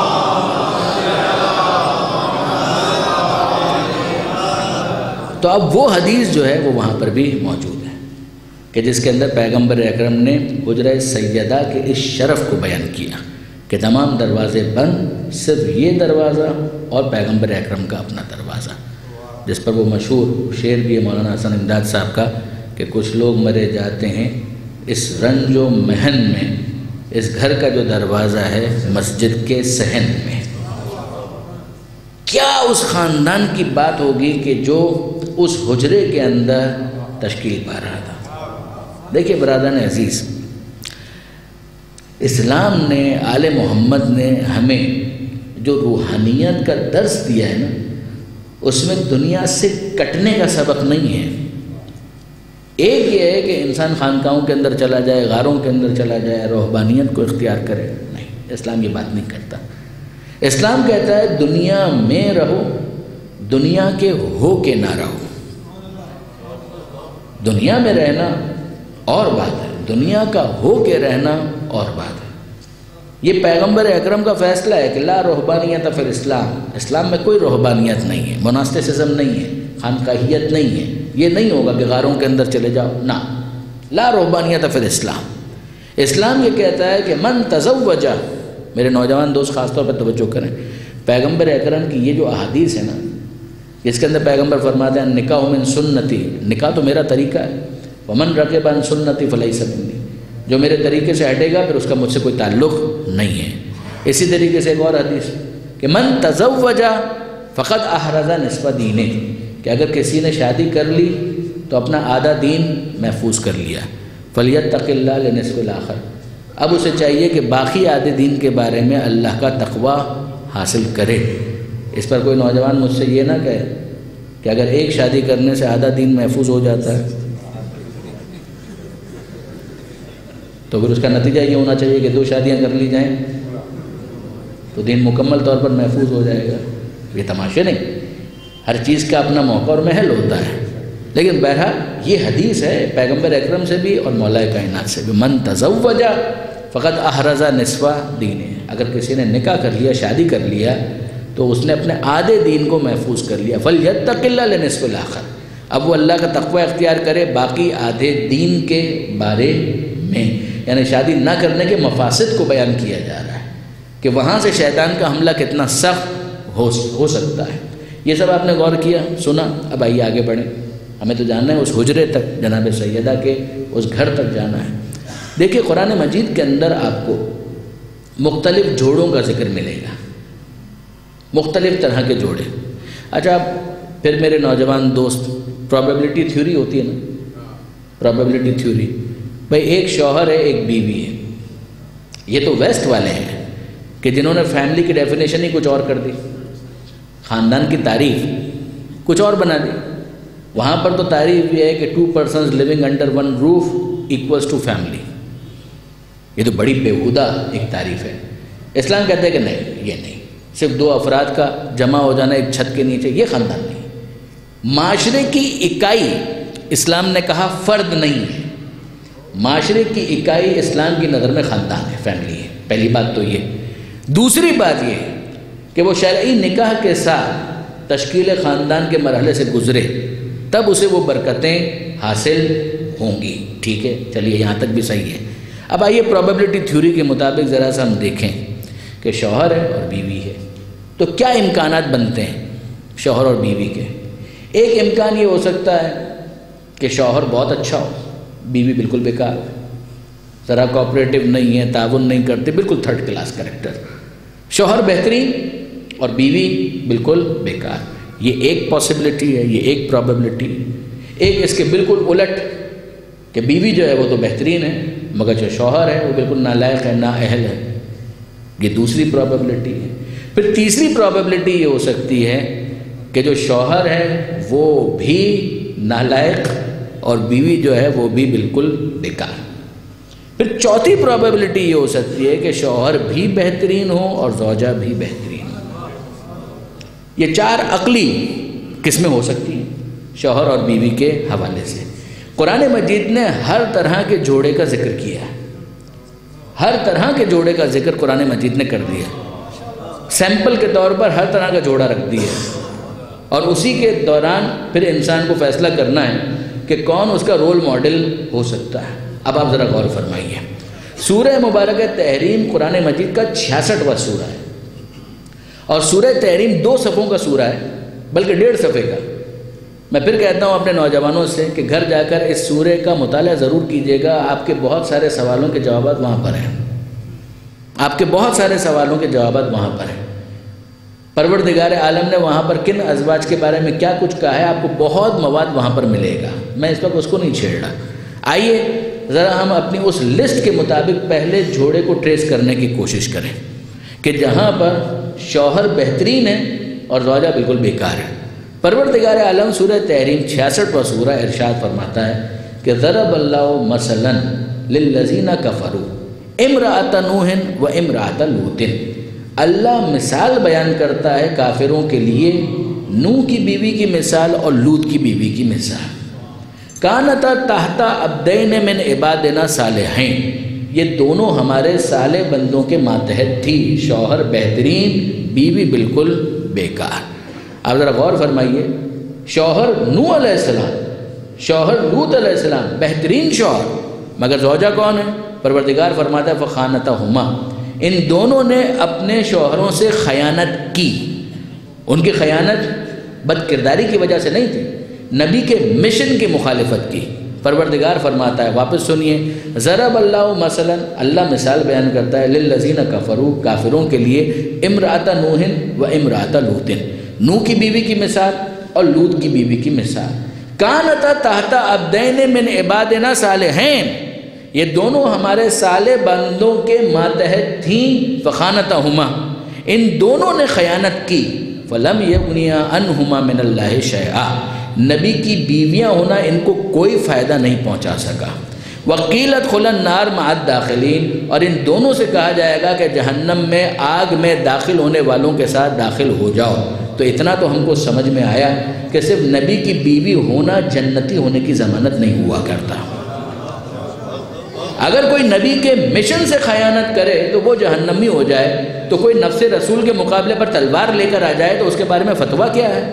تو اب وہ حدیث جو ہے وہ وہاں پر بھی موجود ہے کہ جس کے اندر پیغمبر اکرم نے حجرہ سیدہ کے اس شرف کو بیان کیا کہ تمام دروازے بند، صرف یہ دروازہ اور پیغمبر اکرم کا اپنا دروازہ، جس پر وہ مشہور شعر بھی ہے مولانا حسن امداد صاحب کا کہ کچھ لوگ مرے جاتے ہیں اس رنج و محن میں، اس گھر کا جو دروازہ ہے مسجد کے صحن میں۔ کیا اس خاندان کی بات ہوگی کہ جو اس حجرے کے اندر تشکیل پا رہا تھا۔ دیکھیے برادران عزیز، اسلام نے، آل محمد نے ہمیں جو روحانیت کا درس دیا ہے نا، اس میں دنیا سے کٹنے کا سبق نہیں ہے۔ ایک یہ ہے کہ انسان خانقاہوں کے اندر چلا جائے، غاروں کے اندر چلا جائے، روحانیت کو اختیار کرے، نہیں، اسلام یہ بات نہیں کرتا۔ اسلام کہتا ہے دنیا میں رہو، دنیا کے ہو کے نہ رہو۔ دنیا میں رہنا اور بات ہے، دنیا کا ہو کے رہنا اور بات ہے۔ یہ پیغمبر اکرم کا فیصلہ ہے کہ لا رہبانیت فی الاسلام، اسلام میں کوئی رہبانیت نہیں ہے، مناسٹسزم نہیں ہے، خانقاہیت نہیں ہے۔ یہ نہیں ہوگا کہ غاروں کے اندر چلے جاؤ، نہ، لا رہبانیت فی الاسلام۔ اسلام یہ کہتا ہے کہ من تزوجہ، میرے نوجوان دوست خاص طور پر توجہ کریں، پیغمبر اکرم کی یہ جو احادیث ہے نا، جس کے اندر پیغمبر فرماتے ہیں نکاح من سنتی، نکاح تو میرا طریقہ ہے، ومن رغب عن سنتی فلیس منی، جو میرے طریقے سے ہٹے گا پھر اس کا مجھ سے کوئی تعلق نہیں ہے۔ اسی طریقے سے ایک اور حدیث کہ من تزوج فقد احرز نصف دینہ، کہ اگر کسی نے شادی کر لی تو اپنا آدھا دین محفوظ کر لیا، فلیتق اللہ لنصف الآخر، اب اسے چاہیے کہ باقی آدھے دین کے بارے میں اللہ کا تقوی حاصل کرے۔ اس پر کوئی نوجوان مجھ سے یہ نہ کہے کہ اگر ایک شادی کرنے سے آدھا دین محفوظ ہو جاتا ہے تو پھر اس کا نتیجہ یہ ہونا چاہیے کہ دو شادیاں کر لی جائیں تو دین مکمل طور پر محفوظ ہو جائے گا۔ یہ تماشے نہیں، ہر چیز کا اپنا موقع اور محل ہوتا ہے، لیکن بہرحال یہ حدیث ہے پیغمبر اکرم سے بھی اور مولا کائنات سے بھی، من تزوج فقد احرز نصف دینہ، اگر کسی نے نکاح کر لیا، شادی کر لیا تو اس نے اپنے آدھے دین کو محفوظ کر لیا، فلیتق اللہ لنصف الآخر، اب وہ اللہ کا تقوی اختیار کرے باقی آدھے دین کے بارے میں۔ یعنی شادی نہ کرنے کے مفاسد کو بیان کیا جا رہا ہے کہ وہاں سے شیطان کا حملہ کتنا سخت ہو ہو سکتا ہے۔ یہ سب آپ نے غور کیا، سنا، اب آئیے آگے بڑھیں، ہمیں تو جاننا ہے اس حجرے تک، جناب سیدہ کے اس گھر تک جانا ہے۔ دیکھیے قرآن مجید کے اندر آپ کو مختلف جوڑوں کا ذکر ملے گا، مختلف طرح کے جوڑے۔ اچھا اب پھر میرے نوجوان دوست، پرابیبلٹی تھیوری ہوتی ہے نا، پرابیبلٹی تھیوری، بھئی ایک شوہر ہے ایک بیوی ہے، یہ تو ویسٹ والے ہیں کہ جنہوں نے فیملی کی ڈیفینیشن ہی کچھ اور کر دی، خاندان کی تعریف کچھ اور بنا دی۔ وہاں پر تو تعریف یہ ہے کہ two persons living under one roof equals two family, یہ تو بڑی بیہودہ ایک تعریف ہے۔ اسلام کہتا ہے کہ نہیں، یہ نہیں، صرف دو افراد کا جمع ہو جانا ایک چھت کے نیچے، یہ خاندان نہیں۔ معاشرے کی اکائی اسلام نے کہا فرد نہیں ہے، معاشرے کی اکائی اسلام کی نظر میں خاندان ہے، فیملی ہے، پہلی بات تو یہ۔ دوسری بات یہ کہ وہ شرعی نکاح کے ساتھ تشکیل خاندان کے مرحلے سے گزرے تب اسے وہ برکتیں حاصل ہوں گی، ٹھیک ہے، چلیے یہاں تک بھی صحیح ہے۔ اب آئیے پرابیبلٹی تھیوری کے مطابق ذرا سا ہم دیکھیں کہ شوہر ہے اور بیوی ہے تو کیا امکانات بنتے ہیں شوہر اور بیوی کے۔ ایک امکان یہ ہو سکتا ہے کہ شوہر بہت اچھا ہو، بیوی بالکل بیکار ہو، ذرا کوآپریٹو نہیں ہے، تعاون نہیں کرتے، بالکل تھرڈ کلاس کریکٹر۔ شوہر بہترین اور بیوی بالکل بیکار، یہ ایک پاسبلٹی ہے، یہ ایک پرابیبلٹی ہے۔ ایک اس کے بالکل الٹ کہ بیوی جو ہے وہ تو بہترین ہے مگر جو شوہر ہے وہ بالکل نالائق ہے، نااہل ہے، یہ دوسری پرابیبلٹی ہے۔ پھر تیسری پرابیبلٹی یہ ہو سکتی ہے کہ جو شوہر ہے وہ بھی نالائق اور بیوی جو ہے وہ بھی بالکل بیکار۔ پھر چوتھی پرابیبلٹی یہ ہو سکتی ہے کہ شوہر بھی بہترین ہو اور زوجہ بھی بہترین ہو۔ یہ چار عقلی قسمیں ہو سکتی ہیں شوہر اور بیوی کے حوالے سے۔ قرآن مجید نے ہر طرح کے جوڑے کا ذکر کیا ہے، ہر طرح کے جوڑے کا ذکر قرآن مجید نے کر دیا، سیمپل کے طور پر ہر طرح کا جوڑا رکھ دیا، اور اسی کے دوران پھر انسان کو فیصلہ کرنا ہے کہ کون اس کا رول ماڈل ہو سکتا ہے۔ اب آپ ذرا غور فرمائیے، سورہ مبارکہ تحریم قرآن مجید کا چھیاسٹھواں سورہ ہے، اور سورہ تحریم دو صفوں کا سورہ ہے بلکہ ڈیڑھ صفحے کا۔ میں پھر کہتا ہوں اپنے نوجوانوں سے کہ گھر جا کر اس سورہ کا مطالعہ ضرور کیجیے گا، آپ کے بہت سارے سوالوں کے جوابات وہاں پر ہیں، آپ کے بہت سارے سوالوں کے جوابات وہاں پر ہیں۔ پروردگار عالم نے وہاں پر کن ازواج کے بارے میں کیا کچھ کہا ہے، آپ کو بہت مواد وہاں پر ملے گا، میں اس وقت اس کو نہیں چھیڑ رہا۔ آئیے ذرا ہم اپنی اس لسٹ کے مطابق پہلے جوڑے کو ٹریس کرنے کی کوشش کریں کہ جہاں پر شوہر بہترین ہے اور زوجہ بالکل بیکار ہے۔ پروردگار عالم سورہ تحریم چھیاسٹھواں سورہ ارشاد فرماتا ہے کہ ضرب اللہ مثلا للذین کفروا امرأۃ نوح و امرأۃ لوط، اللہ مثال بیان کرتا ہے کافروں کے لیے نوح کی بیوی کی مثال اور لوط کی بیوی کی مثال۔ کانتا تحت عبدین من عبادنا صالحین، یہ دونوں ہمارے صالح بندوں کے ماتحت تھی، شوہر بہترین، بیوی بالکل بیکار۔ آپ ذرا غور فرمائیے، شوہر نوح علیہ السلام، شوہر لوط علیہ السلام، بہترین شوہر، مگر زوجہ کون ہے؟ پروردگار فرماتا ہے فخانتہما، ان دونوں نے اپنے شوہروں سے خیانت کی۔ ان کی خیانت بد کرداری کی وجہ سے نہیں تھی، نبی کے مشن کی مخالفت کی۔ پروردگار فرماتا ہے، واپس سنیے، ضرب اللہ مثلا، اللہ مثال بیان کرتا ہے، للذین کفروا، کافروں کے لیے، امرأۃ نوح و امرأۃ لوط، نوح کی بیوی کی مثال اور لوط کی بیوی کی مثال۔ کانتا تحت عبدین من عبادنا صالحین، یہ دونوں ہمارے صالح بندوں کے ماتحت تھیں، فخانتہما، ان دونوں نے خیانت کی، فلم یغنیا عنہما من اللہ شیئا، نبی کی بیویاں ہونا ان کو کوئی فائدہ نہیں پہنچا سکا۔ وقیل ادخلا النار مع الداخلین، اور ان دونوں سے کہا جائے گا کہ جہنم میں آگ میں داخل ہونے والوں کے ساتھ داخل ہو جاؤ۔ تو اتنا تو ہم کو سمجھ میں آیا کہ صرف نبی کی بیوی ہونا جنتی ہونے کی ضمانت نہیں ہوا کرتا۔ اگر کوئی نبی کے مشن سے خیانت کرے تو وہ جہنمی ہو جائے، تو کوئی نفس رسول کے مقابلے پر تلوار لے کر آ جائے تو اس کے بارے میں فتویٰ کیا ہے؟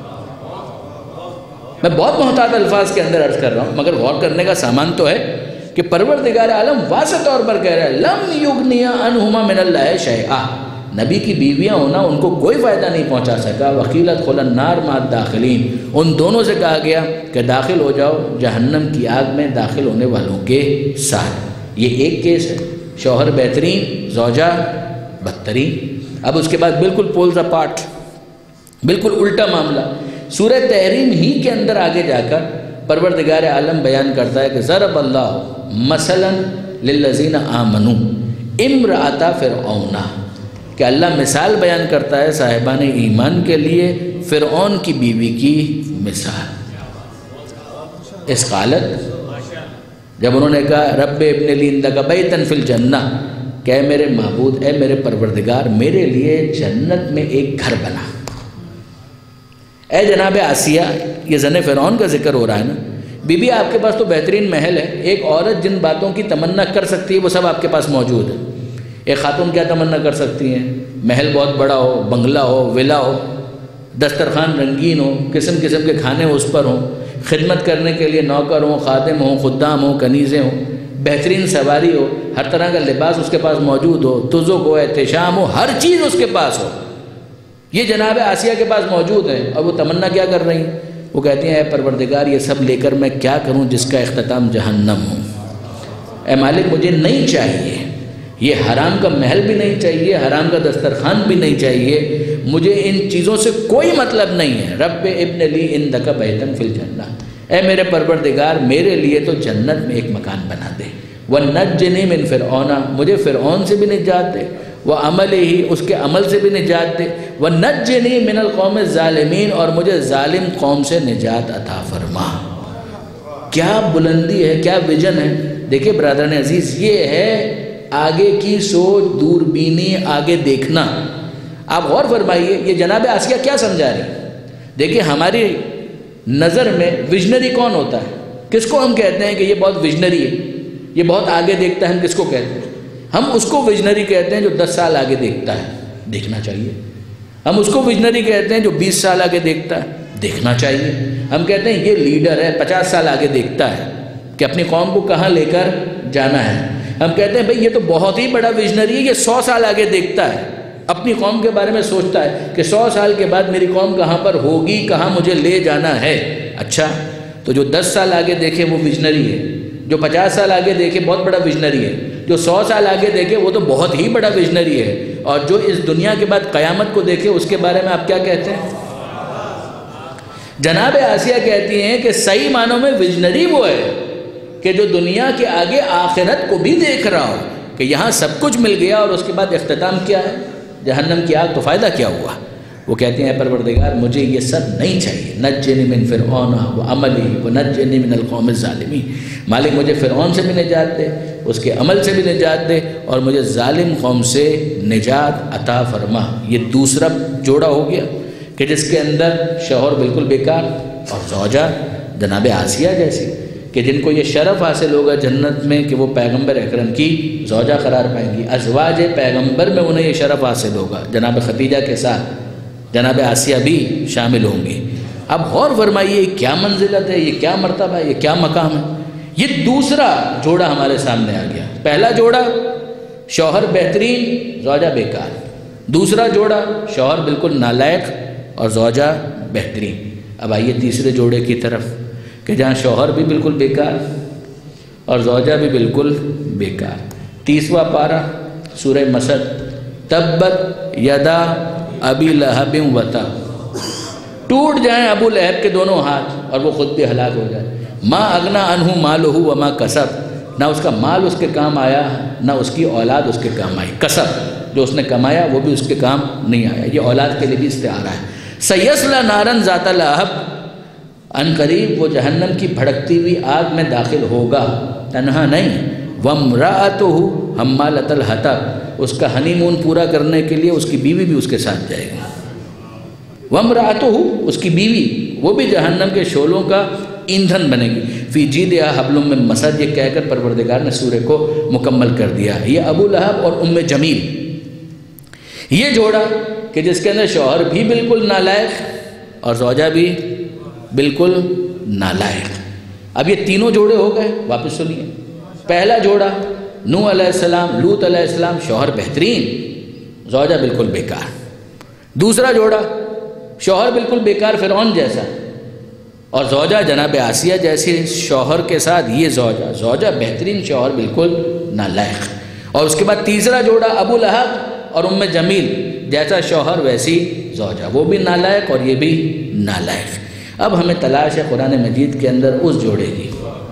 میں بہت محتاط الفاظ کے اندر عرض کر رہا ہوں، مگر غور کرنے کا سامان تو ہے کہ پروردگار عالم واضح طور پر کہہ رہا ہے، لم یغنیا عنہما من اللہ شیئا، نبی کی بیویاں ہونا ان کو کوئی فائدہ نہیں پہنچا سکا۔ وقیل ادخلا النار مع الداخلین، ان دونوں سے کہا گیا کہ داخل ہو جاؤ جہنم کی آگ میں داخل ہونے والوں کے ساتھ۔ یہ ایک کیس ہے، شوہر بہترین، زوجہ بدترین۔ اب اس کے بعد بالکل پولز اپارٹ، بالکل الٹا معاملہ، سورہ تحریم ہی کے اندر آگے جا کر پروردگار عالم بیان کرتا ہے کہ ضرب اللہ مثلا للذین آمنوا امرأۃ فرعون، کہ اللہ مثال بیان کرتا ہے صاحبان ایمان کے لیے فرعون کی بیوی کی مثال۔ اس قالت، جب انہوں نے کہا رب ابن لی عندک بیتا فی الجنہ، کہ اے میرے معبود، اے میرے پروردگار، میرے لیے جنت میں ایک گھر بنا۔ اے جناب آسیہ، یہ زن فرعون کا ذکر ہو رہا ہے نا، بی بی آپ کے پاس تو بہترین محل ہے، ایک عورت جن باتوں کی تمنا کر سکتی ہے وہ سب آپ کے پاس موجود ہے۔ ایک خاتون کیا تمنا کر سکتی ہیں؟ محل بہت بڑا ہو، بنگلہ ہو، ولا ہو، دسترخوان رنگین ہو، قسم قسم کے کھانے اس پر ہوں، خدمت کرنے کے لیے نوکر ہوں، خادم ہوں، خدام ہوں، کنیزیں ہوں، بہترین سواری ہو، ہر طرح کا لباس اس کے پاس موجود ہو، تزک ہو، احتشام ہو، ہر چیز اس کے پاس ہو۔ یہ جناب آسیہ کے پاس موجود ہے، اور وہ تمنا کیا کر رہی ہیں؟ وہ کہتی ہیں اے پروردگار، یہ سب لے کر میں کیا کروں جس کا اختتام جہنم ہو؟ اے مالک، مجھے نہیں چاہیے، یہ حرام کا محل بھی نہیں چاہیے، حرام کا دسترخوان بھی نہیں چاہیے، مجھے ان چیزوں سے کوئی مطلب نہیں ہے۔ رب ابن لی عندک بیتا فی الجنہ، اے میرے پروردگار، میرے لیے تو جنت میں ایک مکان بنا دے۔ وَنَجِّنِي مِن فِرْعَوْنَ، مجھے فرعون سے بھی نجات دے، وَعَمَلِهِ، اس کے عمل سے بھی نجات دے، وَنَجِّنِي مِنَ الْقَوْمِ الظَّالِمِينَ، اور مجھے ظالم قوم سے نجات عطا فرما۔ کیا بلندی ہے، کیا ویژن ہے! دیکھیں برادران عزیز، یہ ہے آگے کی سوچ، دوربینی، آگے دیکھنا۔ آپ غور فرمائیے، یہ جناب آسیہ کیا سمجھا رہی؟ دیکھیں ہماری نظر میں ویژنری کون ہوتا ہے؟ کس کو ہم کہتے ہیں کہ یہ بہت ویژنری ہے، یہ بہت آگے دیکھتا ہے؟ ہم کس کو کہتے ہیں؟ ہم اس کو ویژنری کہتے ہیں جو دس سال آگے دیکھتا ہے، دیکھنا چاہیے۔ ہم اس کو ویژنری کہتے ہیں جو بیس سال آگے دیکھتا ہے، دیکھنا چاہیے۔ ہم کہتے ہیں یہ لیڈر ہے، پچاس سال آگے دیکھتا ہے کہ اپنی قوم کو کہاں لے کر جانا ہے۔ ہم کہتے ہیں بھئی یہ تو بہت ہی بڑا ویژنری ہے، یہ سو سال آگے دیکھتا ہے، اپنی قوم کے بارے میں سوچتا ہے کہ سو سال کے بعد میری قوم کہاں پر ہوگی، کہاں مجھے لے جانا ہے۔ اچھا، تو جو دس سال آگے دیکھے وہ ویژنری ہے، جو پچاس سال آگے دیکھے بہت بڑا ویژنری ہے، جو سو سال آگے دیکھے وہ تو بہت ہی بڑا ویژنری ہے، اور جو اس دنیا کے بعد قیامت کو دیکھے اس کے بارے میں آپ کیا کہتے ہیں؟ جناب آسیہ کہتی ہیں کہ صحیح معنوں میں ویژنری وہ ہے کہ جو دنیا کے آگے آخرت کو بھی دیکھ رہا ہو کہ یہاں سب کچھ مل گیا اور اس کے بعد اختتام کیا ہے؟ جہنم کی آگ، تو فائدہ کیا ہوا؟ وہ کہتے ہیں پروردگار مجھے یہ سب نہیں چاہیے، نجنی من فرعون وعملی ونجنی من القوم الظالمین، مالک مجھے فرعون سے بھی نجات دے، اس کے عمل سے بھی نجات دے، اور مجھے ظالم قوم سے نجات عطا فرما۔ یہ دوسرا جوڑا ہو گیا کہ جس کے اندر شوہر بالکل بیکار اور زوجہ جناب آسیہ جیسی کہ جن کو یہ شرف حاصل ہوگا جنت میں کہ وہ پیغمبر اکرم کی زوجہ قرار پائیں گی، ازواج پیغمبر میں انہیں یہ شرف حاصل ہوگا، جناب خدیجہ کے ساتھ جناب آسیہ بھی شامل ہوں گی۔ اب غور فرمائیے یہ کیا منزلت ہے، یہ کیا مرتبہ ہے، یہ کیا مقام ہے۔ یہ دوسرا جوڑا ہمارے سامنے آ گیا۔ پہلا جوڑا شوہر بہترین، زوجہ بیکار۔ دوسرا جوڑا شوہر بالکل نالائق اور زوجہ بہترین۔ اب آئیے تیسرے جوڑے کی طرف کہ جہاں شوہر بھی بالکل بیکار اور زوجہ بھی بالکل بیکار۔ تیسواں پارہ سورہ مسد، تبت یدا ابی لہب و تب، ٹوٹ جائیں ابو لہب کے دونوں ہاتھ اور وہ خود بھی ہلاک ہو جائے۔ ما اغنا عنہ مالہ وما کسب، نہ اس کا مال اس کے کام آیا نہ اس کی اولاد اس کے کام آئی۔ کسب جو اس نے کمایا وہ بھی اس کے کام نہیں آیا، یہ اولاد کے لیے بھی استعارہ ہے۔ سیصلی نارا ذات لہب، ان قریب وہ جہنم کی بھڑکتی ہوئی آگ میں داخل ہوگا، تنہا نہیں۔ وامرأتہ حمالۃ الحطب، اس کا ہنی مون پورا کرنے کے لیے اس کی بیوی بھی اس کے ساتھ جائے گی۔ وامرأتہ، اس کی بیوی، وہ بھی جہنم کے شعلوں کا ایندھن بنے گی۔ فی جیدہا حبل من مسد، یہ کہہ کر پروردگار نے سورہ کو مکمل کر دیا۔ یہ ابو لہب اور ام جمیل، یہ جوڑا کہ جس کے اندر شوہر بھی بالکل نالائق اور زوجہ بھی بالکل نالائق۔ اب یہ تینوں جوڑے ہو گئے، واپس سنیے۔ پہلا جوڑا نوح علیہ السلام، لوط علیہ السلام، شوہر بہترین، زوجہ بالکل بیکار۔ دوسرا جوڑا شوہر بالکل بیکار فرعون جیسا اور زوجہ جناب آسیہ جیسی شوہر کے ساتھ یہ زوجہ، زوجہ بہترین، شوہر بالکل نالائق۔ اور اس کے بعد تیسرا جوڑا ابو لہب اور ام جمیل، جیسا شوہر ویسی زوجہ، وہ بھی نالائق اور یہ بھی نالائق۔ اب ہمیں تلاش ہے قرآن مجید کے اندر اس جوڑے کی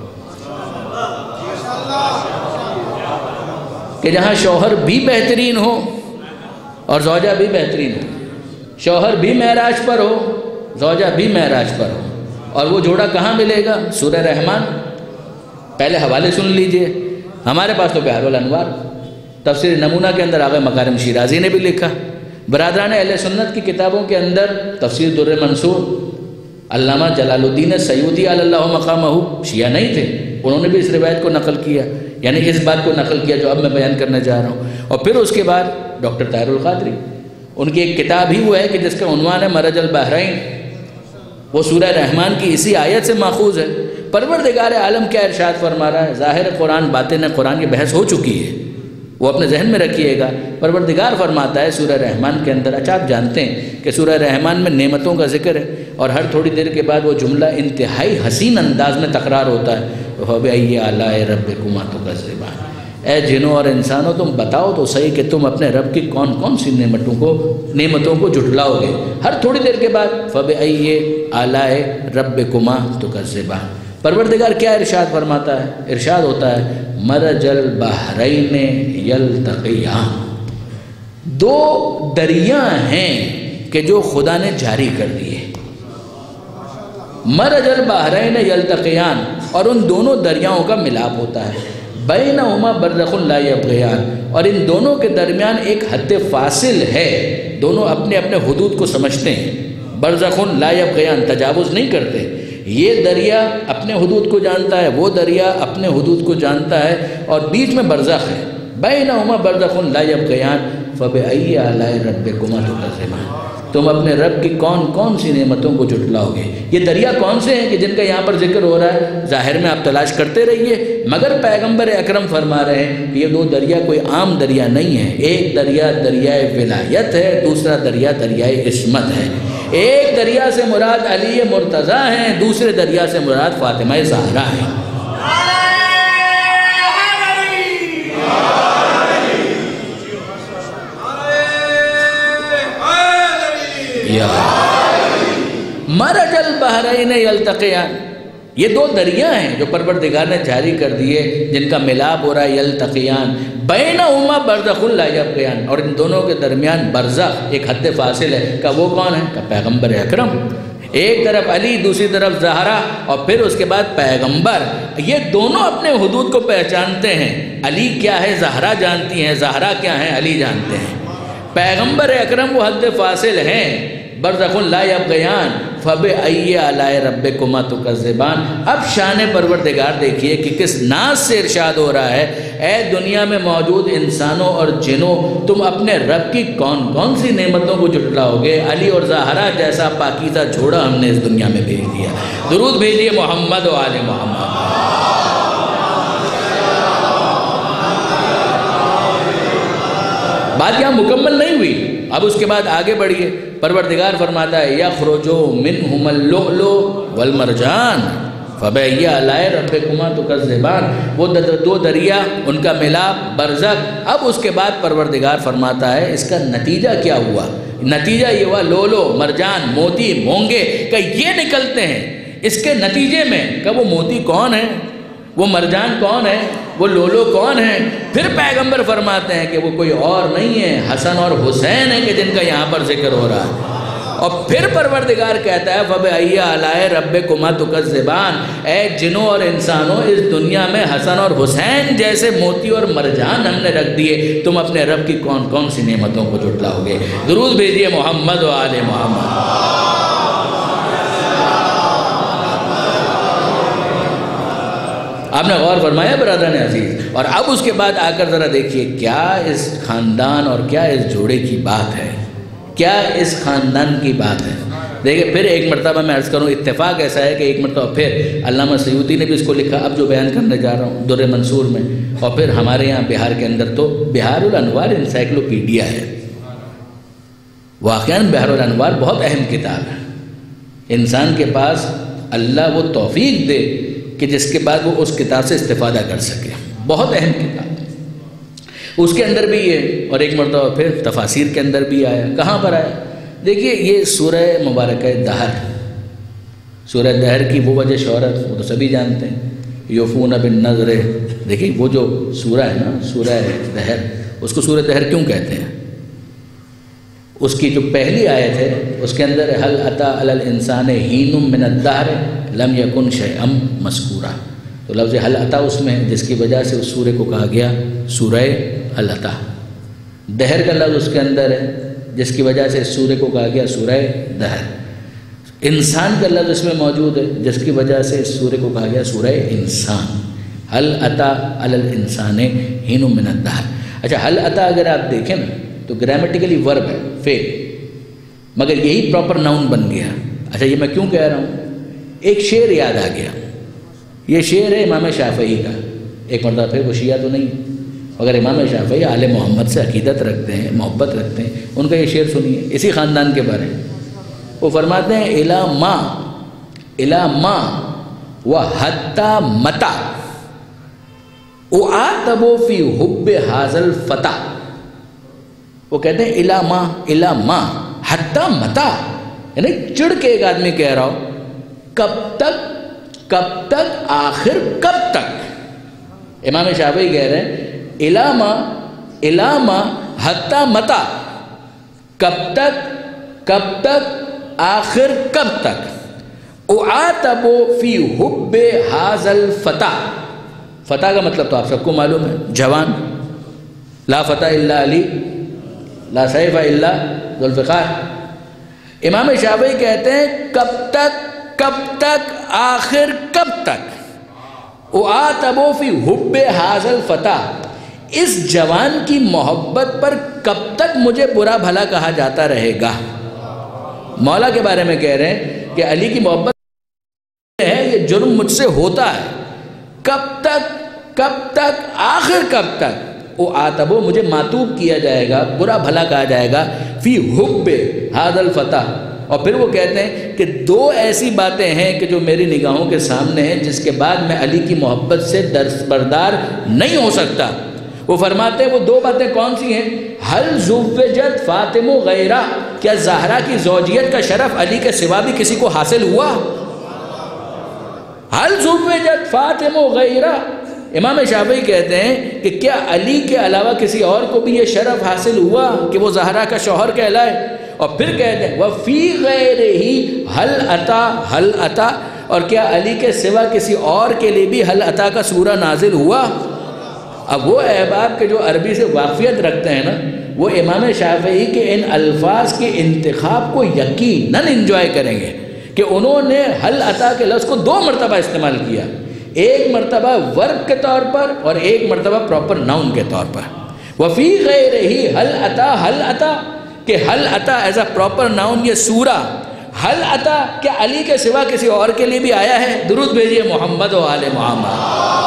کہ جہاں شوہر بھی بہترین ہو اور زوجہ بھی بہترین ہو، شوہر بھی معراج پر ہو، زوجہ بھی معراج پر ہو۔ اور وہ جوڑا کہاں ملے گا؟ سورہ رحمان، پہلے حوالے سن لیجئے۔ ہمارے پاس تو بحر الانوار، تفسیر نمونہ کے اندر آغا مکارم شیرازی نے بھی لکھا۔ برادران اہل سنت کی کتابوں کے اندر تفسیر در منصور، علامہ جلال الدین سیوطی علی اللہ مقامہ، شیعہ نہیں تھے، انہوں نے بھی اس روایت کو نقل کیا، یعنی اس بات کو نقل کیا جو اب میں بیان کرنے جا رہا ہوں۔ اور پھر اس کے بعد ڈاکٹر طاہر القادری، ان کی ایک کتاب ہی وہ ہے کہ جس کا عنوان ہے مرج البحرین، وہ سورہ رحمان کی اسی آیت سے ماخوذ ہے۔ پروردگار عالم کیا ارشاد فرما رہا ہے؟ ظاہر قرآن باطن قرآن، یہ بحث ہو چکی ہے، وہ اپنے ذہن میں رکھیے گا۔ پروردگار فرماتا ہے سورہ رحمان کے اندر، اچھا آپ جانتے ہیں کہ سورہ رحمان میں نعمتوں کا ذکر ہے اور ہر تھوڑی دیر کے بعد وہ جملہ انتہائی حسین انداز میں تکرار ہوتا ہے، فَبِأَيِّ آلَاءِ رَبِّكُمَا تُكَذِّبَانِ، اے جنوں اور انسانوں تم بتاؤ تو صحیح کہ تم اپنے رب کی کون کون سی نعمتوں کو نعمتوں کو جھٹلاؤ گے۔ ہر تھوڑی دیر کے بعد فَبِأَيِّ آلَاءِ رَبِّكُمَا تُكَذِّبَانِ، پروردگار کیا ارشاد فرماتا ہے؟ ارشاد ہوتا ہے مرج البحرین یلتقیان، دو دریا ہیں کہ جو خدا نے جاری کر دیے۔ مرج البحرین یلتقیان، اور ان دونوں دریاؤں کا ملاپ ہوتا ہے۔ بینہما برزخ لا یبغیان، اور ان دونوں کے درمیان ایک حد فاصل ہے، دونوں اپنے اپنے حدود کو سمجھتے ہیں۔ برزخ لا یبغیان، تجاوز نہیں کرتے۔ یہ دریا اپنے حدود کو جانتا ہے، وہ دریا اپنے حدود کو جانتا ہے، اور بیچ میں برزخ ہے۔ بینہما برزخ لا یبغیان فبأی آلاء ربکما تکذبان، تم اپنے رب کی کون کون سی نعمتوں کو جھٹلاؤ گے۔ یہ دریا کون سے ہیں کہ جن کا یہاں پر ذکر ہو رہا ہے؟ ظاہر میں آپ تلاش کرتے رہیے، مگر پیغمبر اکرم فرما رہے ہیں کہ یہ دو دریا کوئی عام دریا نہیں ہے۔ ایک دریا دریائے ولایت ہے، دوسرا دریا دریائے عصمت ہے۔ ایک دریا سے مراد علی مرتضیٰ ہیں، دوسرے دریا سے مراد فاطمہ زہرا ہیں۔ مرج البحرین یلتقیان، یہ دو دریا ہیں جو پروردگار نے جاری کر دیے، جن کا ملاپ ہو رہا ہے۔ یلتقیان بینہما برزخ لا یبغیان، اور ان دونوں کے درمیان برزخ، ایک حد فاصل ہے۔ کہ وہ کون ہے؟ کہ پیغمبر اکرم، ایک طرف علی، دوسری طرف زہرا، اور پھر اس کے بعد پیغمبر۔ یہ دونوں اپنے حدود کو پہچانتے ہیں۔ علی کیا ہے زہرا جانتی ہیں، زہرا کیا ہے علی جانتے ہیں۔ پیغمبر اکرم وہ حد فاصل ہیں، برزخ لا یبغیان، فَبِأَيِّ آلَاءِ رَبِّكُمَا تُكَذِّبَانِ۔ اب شان پروردگار دیکھیے کہ کس ناز سے ارشاد ہو رہا ہے، اے دنیا میں موجود انسانوں اور جنوں، تم اپنے رب کی کون کون سی نعمتوں کو جھٹلاؤ گے؟ علی اور زہرا جیسا پاکیزہ جوڑا ہم نے اس دنیا میں بھیج دیا۔ درود بھیجیے محمد و آل محمد۔ بات یہاں مکمل نہیں ہوئی، اب اس کے بعد آگے بڑھیے۔ پروردگار فرماتا ہے یخرج منہم اللؤلؤ والمرجان فبأي آلاء ربكما تكذبان۔ وہ دو دریا، ان کا ملاپ، برزخ۔ اب اس کے بعد پروردگار فرماتا ہے اس کا نتیجہ کیا ہوا؟ نتیجہ یہ ہوا لولو، مرجان، موتی، مونگے کہ یہ نکلتے ہیں۔ اس کے نتیجے میں کہ وہ موتی کون ہے، وہ مرجان کون ہے، وہ لولو کون ہے؟ پھر پیغمبر فرماتے ہیں کہ وہ کوئی اور نہیں ہے، حسن اور حسین ہے کہ جن کا یہاں پر ذکر ہو رہا ہے۔ اور پھر پروردگار کہتا ہے فَبِأَيِّ آلَاءِ رَبِّكُمَا تُكَذِّبَانِ۔ اے جنوں اور انسانوں، اس دنیا میں حسن اور حسین جیسے موتی اور مرجان ہم نے رکھ دیے، تم اپنے رب کی کون کون سی نعمتوں کو جھٹلاؤ گے؟ درود بھیجیے محمد و آل محمد۔ آپ نے غور فرمایا برادران عزیز؟ اور اب اس کے بعد آ کر ذرا دیکھیے کیا اس خاندان اور کیا اس جوڑے کی بات ہے، کیا اس خاندان کی بات ہے۔ دیکھیں پھر ایک مرتبہ میں عرض کروں، اتفاق ایسا ہے کہ ایک مرتبہ پھر علامہ سیوطی نے بھی اس کو لکھا، اب جو بیان کرنے جا رہا ہوں در منصور میں، اور پھر ہمارے یہاں بہار کے اندر تو بہار الانوار انسائکلوپیڈیا ہے۔ واقعاً بہار الانوار بہت اہم کتاب ہے، انسان کے پاس اللہ وہ توفیق دے کہ جس کے بعد وہ اس کتاب سے استفادہ کر سکے، بہت اہم کتاب۔ اس کے اندر بھی یہ، اور ایک مرتبہ پھر تفاسیر کے اندر بھی آیا۔ کہاں پر آیا؟ دیکھیے یہ سورہ مبارکہ دہر، سورہ دہر کی وہ وجہ شہرت وہ تو سبھی جانتے ہیں، یوفون بالنذر۔ دیکھیے وہ جو سورہ ہے نا، سورہ دہر، اس کو سورہ دہر کیوں کہتے ہیں؟ اس کی جو پہلی آیت ہے اس کے اندر حل اتی علی الانسان حین من الدہر لم یکن شیئا مذکورا، تو لفظ حل اتی اس میں، جس کی وجہ سے اس سورہ کو کہا گیا سورہ حل اتی۔ دہر کا لفظ اس کے اندر ہے جس کی وجہ سے اس سورہ کو کہا گیا سورہ دہر۔ انسان کا لفظ اس میں موجود ہے جس کی وجہ سے اس سورہ کو کہا گیا سورہ انسان۔ حل اتی علی الانسان حین من الدہر۔ اچھا حل اتی اگر آپ دیکھیں نا تو گرامیٹیکلی ورب ہے، فعل، مگر یہی پراپر ناؤن بن گیا۔ اچھا یہ میں کیوں کہہ رہا ہوں؟ ایک شعر یاد آ گیا، یہ شعر ہے امام شافعی کا۔ ایک مرتبہ پھر وہ شیعہ تو نہیں، مگر امام شافعی آل محمد سے عقیدت رکھتے ہیں، محبت رکھتے ہیں، ان کا یہ شعر سنیے اسی خاندان کے بارے میں۔ وہ فرماتے ہیں الا ما الا ما وحتی متا اعاتب فی حب ھذا الفتى۔ وہ کہتے ہیں الا ما الا ما حتی متا، یعنی چڑھ کے ایک آدمی کہہ رہا ہو کب تک، کب تک، آخر کب تک۔ امام شافعی کہہ رہے ہیں الا ما الا ما حتی متا، کب تک، کب تک، آخر کب تک، اعاتب فی حب ھذا الفتى۔ فتح کا مطلب تو آپ سب کو معلوم ہے، جوان، لا فتح الا علی لا سیف الا ذو الفقار۔ امام شافعی کہتے ہیں کب تک، کب تک، آخر کب تک، اعاتب فی حب ھذا الفتى، اس جوان کی محبت پر کب تک مجھے برا بھلا کہا جاتا رہے گا۔ مولا کے بارے میں کہہ رہے ہیں کہ علی کی محبت ہے، یہ جرم مجھ سے ہوتا ہے، کب تک، کب تک، آخر کب تک، او آتبو مجھے معطوب کیا جائے گا، برا بھلا کہا جائے گا، فی حب ھذا الفتى۔ اور پھر وہ کہتے ہیں کہ دو ایسی باتیں ہیں کہ جو میری نگاہوں کے سامنے ہیں جس کے بعد میں علی کی محبت سے دستبردار نہیں ہو سکتا۔ وہ فرماتے ہیں وہ دو باتیں کون سی ہیں؟ حل زوجت فاطمہ غیرہ، کیا زہرا کی زوجیت کا شرف علی کے سوا بھی کسی کو حاصل ہوا؟ حل زوجت فاطمہ غیرہ، امام شافعی کہتے ہیں کہ کیا علی کے علاوہ کسی اور کو بھی یہ شرف حاصل ہوا کہ وہ زہرا کا شوہر کہلائے؟ اور پھر کہتے ہیں وَفِي غَيْرِهِ حَلْ أَتَى حَلْ أَتَى، اور کیا علی کے سوا کسی اور کے لیے بھی حل عطا کا سورہ نازل ہوا؟ اب وہ احباب کے جو عربی سے واقفیت رکھتے ہیں نا، وہ امام شافعی کے ان الفاظ کے انتخاب کو یقیناً انجوائے کریں گے کہ انہوں نے حل عطا کے لفظ کو دو مرتبہ استعمال کیا، ایک مرتبہ ورب کے طور پر اور ایک مرتبہ پراپر ناؤن کے طور پر۔ وفی غیرہی حل عطا، حل عطا کہ حل عطا ایز اے پراپر ناؤن، یہ سورہ حل عطا کیا علی کے سوا کسی اور کے لیے بھی آیا ہے؟ درود بھیجیے محمد و آل محمد۔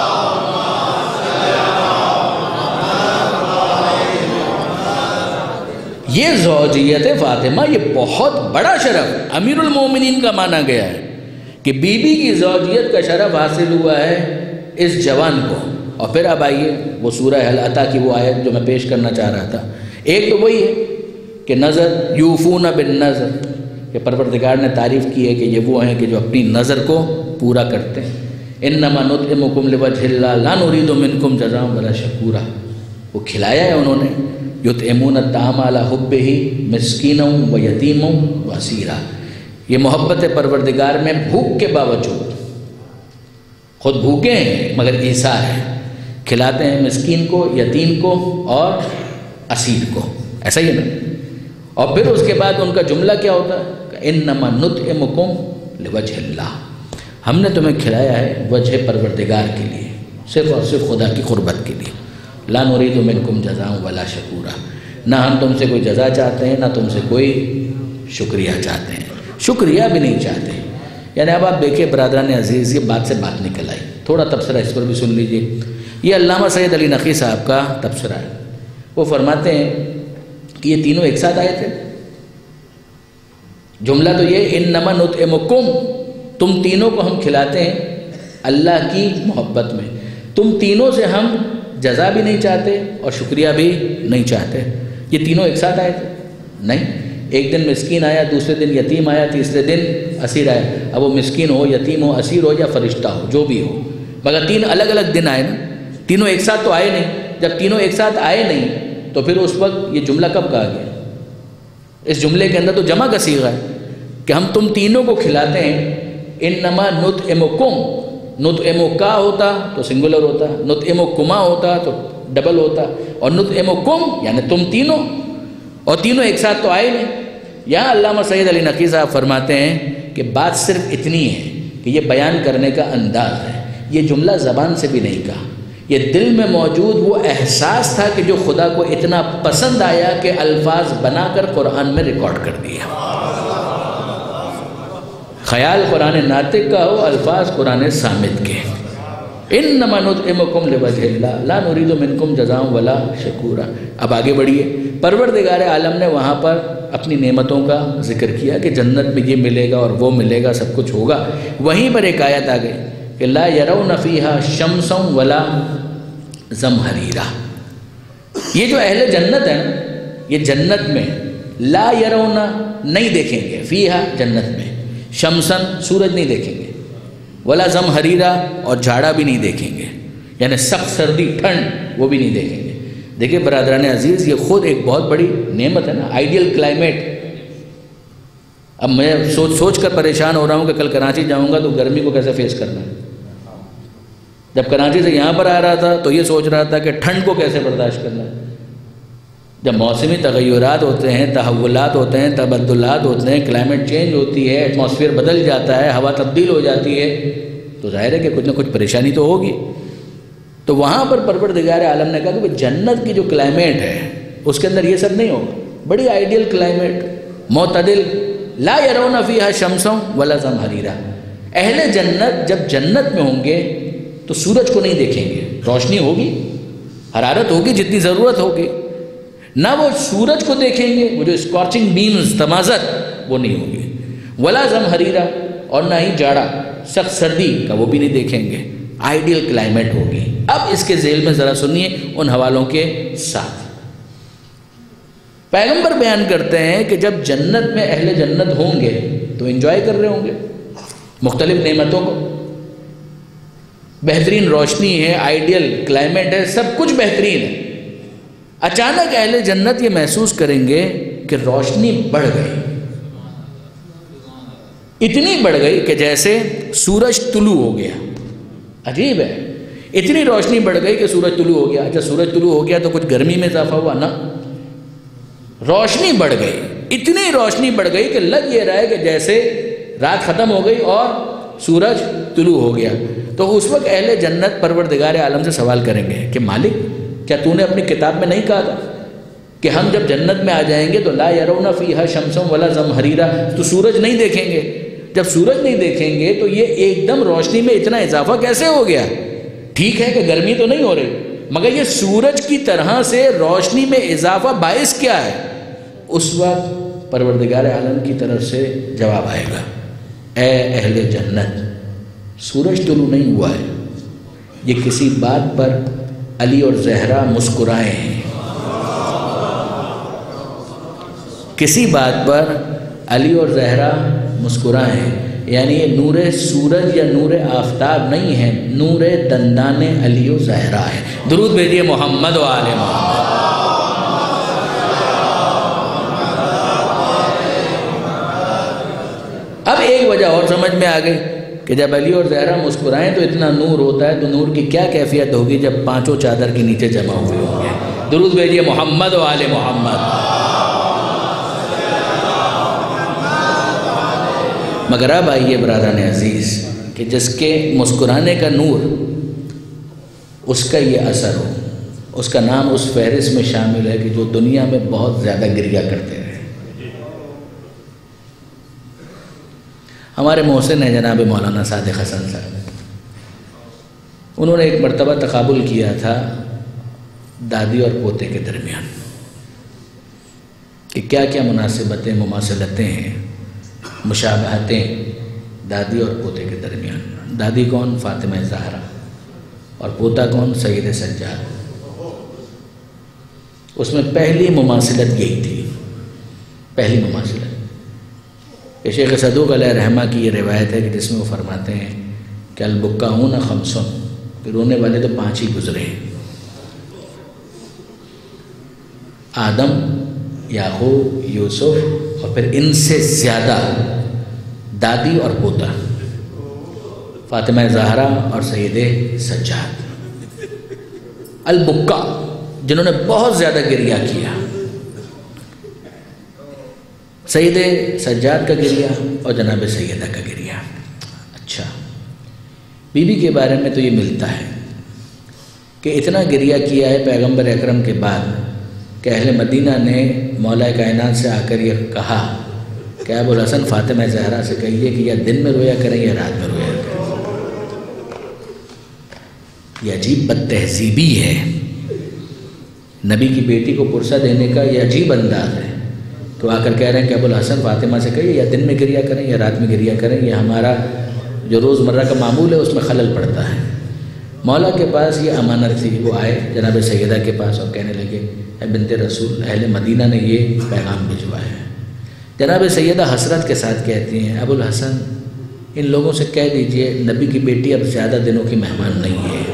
یہ زوجیت فاطمہ، یہ بہت بڑا شرف امیر المومنین کا مانا گیا ہے کہ بی بی کی زوجیت کا شرف حاصل ہوا ہے اس جوان کو۔ اور پھر اب آئیے وہ سورہ حل عطا کی وہ آیت جو میں پیش کرنا چاہ رہا تھا، ایک تو وہی ہے کہ نظر یوفون بالنظر، کہ پروردگار نے تعریف کی ہے کہ یہ وہ ہیں کہ جو اپنی نظر کو پورا کرتے ہیں۔ انما نطعمکم لوجہ اللہ لا نرید منکم جزاء ولا شکورا، وہ کھلایا ہے انہوں نے، یطعمون الطعام علی حبہ مسکینا و یتیما و اسیرا، یہ محبت پروردگار میں بھوک کے باوجود، خود بھوکے ہیں مگر ایثار ہے، کھلاتے ہیں مسکین کو، یتیم کو اور اسیر کو، ایسا ہی ہے نا۔ اور پھر اس کے بعد ان کا جملہ کیا ہوتا ہے کہ انما نطعمکم لوجہ اللہ، ہم نے تمہیں کھلایا ہے وجہ پروردگار کے لیے، صرف اور صرف خدا کی قربت کے لیے۔ لا نرید منکم جزاء ولا شکورا، نہ ہم تم سے کوئی جزا چاہتے ہیں نہ تم سے کوئی شکریہ چاہتے ہیں، شکریہ بھی نہیں چاہتے۔ یعنی اب آپ دیکھیں برادران عزیز، یہ بات سے بات نکل آئی، تھوڑا تبصرہ اس پر بھی سن لیجئے۔ یہ علامہ سید علی نقی صاحب کا تبصرہ ہے، وہ فرماتے ہیں کہ یہ تینوں ایک ساتھ آئے تھے۔ جملہ تو یہ انما نطعمکم، تم تینوں کو ہم کھلاتے ہیں اللہ کی محبت میں، تم تینوں سے ہم جزا بھی نہیں چاہتے اور شکریہ بھی نہیں چاہتے۔ یہ تینوں ایک ساتھ آئے تھے؟ نہیں، ایک دن مسکین آیا، دوسرے دن یتیم آیا، تیسرے دن اسیر آیا۔ اب وہ مسکین ہو، یتیم ہو، اسیر ہو یا فرشتہ ہو، جو بھی ہو، مگر تین الگ الگ دن آئے نا، تینوں ایک ساتھ تو آئے نہیں۔ جب تینوں ایک ساتھ آئے نہیں تو پھر اس وقت یہ جملہ کب کہا گیا؟ اس جملے کے اندر تو جمع کا صیغہ ہے کہ ہم تم تینوں کو کھلاتے ہیں۔ انما نطعمکم، نطعمکا ہوتا تو سنگولر ہوتا، نطعمکما ہوتا تو ڈبل ہوتا، اور نطعمکم یعنی تم تینوں، اور تینوں ایک ساتھ تو آئے نہیں۔ یہاں علامہ سید علی نقی صاحب فرماتے ہیں کہ بات صرف اتنی ہے کہ یہ بیان کرنے کا انداز ہے، یہ جملہ زبان سے بھی نہیں کہا، یہ دل میں موجود وہ احساس تھا کہ جو خدا کو اتنا پسند آیا کہ الفاظ بنا کر قرآن میں ریکارڈ کر دیا۔ خیال قرآن ناطق کا ہو، الفاظ قرآن صامت کے۔ انما نطعمکم لوجہ اللہ لا نرید منکم جزاء ولا شکورا۔ اب آگے بڑھیے، پروردگار عالم نے وہاں پر اپنی نعمتوں کا ذکر کیا کہ جنت میں یہ ملے گا اور وہ ملے گا، سب کچھ ہوگا۔ وہیں پر ایک آیت آ گئی کہ لا یرون فیہا شمسا ولا زمہریرا، یہ جو اہل جنت ہے نا، یہ جنت میں لا یرون نہیں دیکھیں گے، فیہا جنت میں، شمسن سورج نہیں دیکھیں گے، ولا زمہریرا اور جھاڑا بھی نہیں دیکھیں گے، یعنی سخت سردی ٹھنڈ وہ بھی نہیں دیکھیں گے۔ دیکھیں برادران عزیز، یہ خود ایک بہت بڑی نعمت ہے نا، آئیڈیل کلائمیٹ۔ اب میں سوچ سوچ کر پریشان ہو رہا ہوں کہ کل کراچی جاؤں گا تو گرمی کو کیسے فیس کرنا ہے۔ جب کراچی سے یہاں پر آ رہا تھا تو یہ سوچ رہا تھا کہ ٹھنڈ کو کیسے برداشت کرنا ہے۔ جب موسمی تغیرات ہوتے ہیں، تحولات ہوتے ہیں، تبدلات ہوتے ہیں، کلائمیٹ چینج ہوتی ہے، ایٹماسفیئر بدل جاتا ہے، ہوا تبدیل ہو جاتی ہے، تو ظاہر ہے کہ کچھ نہ کچھ پریشانی تو ہوگی۔ تو وہاں پر پروردگار عالم نے کہا کہ جنت کی جو کلائمیٹ ہے اس کے اندر یہ سب نہیں ہوگا، بڑی آئیڈیل کلائمیٹ، معتدل، لا یرون فیہا شمسا ولا زمہریرا۔ اہل جنت جب جنت میں ہوں گے تو سورج کو نہیں دیکھیں گے، روشنی ہوگی، حرارت ہوگی جتنی ضرورت ہوگی، نہ وہ سورج کو دیکھیں گے، وہ جو اسکارچنگ بینز تمازت وہ نہیں ہوگی، ولا زمہریرا اور نہ ہی جاڑا سخت سردی کا وہ بھی نہیں دیکھیں گے، آئیڈیل کلائمیٹ ہوگی۔ اب اس کے ذیل میں ذرا سنیے ان حوالوں کے ساتھ۔ پیغمبر بیان کرتے ہیں کہ جب جنت میں اہل جنت ہوں گے تو انجوائے کر رہے ہوں گے مختلف نعمتوں کو، بہترین روشنی ہے، آئیڈیل کلائمیٹ ہے، سب کچھ بہترین ہے۔ اچانک اہل جنت یہ محسوس کریں گے کہ روشنی بڑھ گئی، اتنی بڑھ گئی کہ جیسے سورج طلوع ہو گیا۔ عجیب ہے، اتنی روشنی بڑھ گئی کہ سورج طلوع ہو گیا۔ اچھا سورج طلوع ہو گیا تو کچھ گرمی میں اضافہ ہوا نا، روشنی بڑھ گئی، اتنی روشنی بڑھ گئی کہ لگ یہ رہا ہے کہ جیسے رات ختم ہو گئی اور سورج طلوع ہو گیا، تو اس وقت اہل جنت پروردگار عالم سے سوال کریں گے کہ مالک کیا تو نے اپنی کتاب میں نہیں کہا تھا کہ ہم جب جنت میں آ جائیں گے تو لا یرون فیہا شمسا ولا زمہریرا، تو سورج نہیں دیکھیں گے؟ جب سورج نہیں دیکھیں گے تو یہ ایک دم روشنی میں اتنا اضافہ کیسے ہو گیا؟ ٹھیک ہے کہ گرمی تو نہیں ہو رہی، مگر یہ سورج کی طرح سے روشنی میں اضافہ باعث کیا ہے؟ اس وقت پروردگار عالم کی طرف سے جواب آئے گا، اے اہل جنت سورج طلوع نہیں ہوا ہے، یہ کسی بات پر علی اور زہرا مسکرائے ہیں، کسی بات پر علی اور زہرا مسکرائے ہیں، یعنی یہ نور سورج یا نور آفتاب نہیں ہے، نور دندان علی و زہرا ہے۔ درود بھیجیے محمد و آل محمد۔ اب ایک وجہ اور سمجھ میں آ گئی کہ جب علی اور زہرا مسکرائیں تو اتنا نور ہوتا ہے، تو نور کی کیا کیفیت ہوگی جب پانچوں چادر کے نیچے جمع ہوئے ہوں گے۔ درود بھیجیے محمد و آل محمد۔ مگر اب آئیے برادران عزیز کہ جس کے مسکرانے کا نور اس کا یہ اثر ہو، اس کا نام اس فہرست میں شامل ہے کہ جو دنیا میں بہت زیادہ گریا کرتے رہے۔ ہمارے محسن ہیں جناب مولانا صادق حسن صاحب، انہوں نے ایک مرتبہ تقابل کیا تھا دادی اور پوتے کے درمیان کہ کیا کیا مناسبتیں مماثلتیں ہیں، مشابہتیں دادی اور پوتے کے درمیان۔ دادی کون؟ فاطمہ زہرا، اور پوتا کون؟ سید سجاد۔ اس میں پہلی مماثلت یہی تھی، پہلی مماثلت کہ شیخ صدوق علیہ رحمہ کی یہ روایت ہے کہ جس میں وہ فرماتے ہیں کہ البکاؤن خمسن، کہ رونے والے تو پانچ ہی گزرے ہیں، آدم، یعقوب، یوسف، اور پھر ان سے زیادہ دادی اور پوتا، فاطمہ زہرا اور سید سجاد۔ البکا، جنہوں نے بہت زیادہ گریہ کیا، سید سجاد کا گریہ اور جناب سیدہ کا گریہ۔ اچھا، بی بی کے بارے میں تو یہ ملتا ہے کہ اتنا گریہ کیا ہے پیغمبر اکرم کے بعد کہ اہل مدینہ نے مولا کائنات سے آ کر یہ کہا کہ ابو الحسن فاطمہ زہرا سے کہیے کہ یا دن میں رویا کریں یا رات میں رویا کریں۔ یہ عجیب بد تہذیبی ہے، نبی کی بیٹی کو پرسہ دینے کا یہ عجیب انداز ہے تو آ کر کہہ رہے ہیں کہ ابو الحسن فاطمہ سے کہیے یا دن میں گریہ کریں یا رات میں گریہ کریں، یہ ہمارا جو روزمرہ کا معمول ہے اس میں خلل پڑتا ہے۔ مولا کے پاس یہ امانت تھی، وہ آئے جناب سیدہ کے پاس اور کہنے لگے اے بنت رسول، اہل مدینہ نے یہ پیغام بھجوایا ہے۔ جناب سیدہ حسرت کے ساتھ کہتی ہیں ابو الحسن ان لوگوں سے کہہ دیجئے نبی کی بیٹی اب زیادہ دنوں کی مہمان نہیں ہے،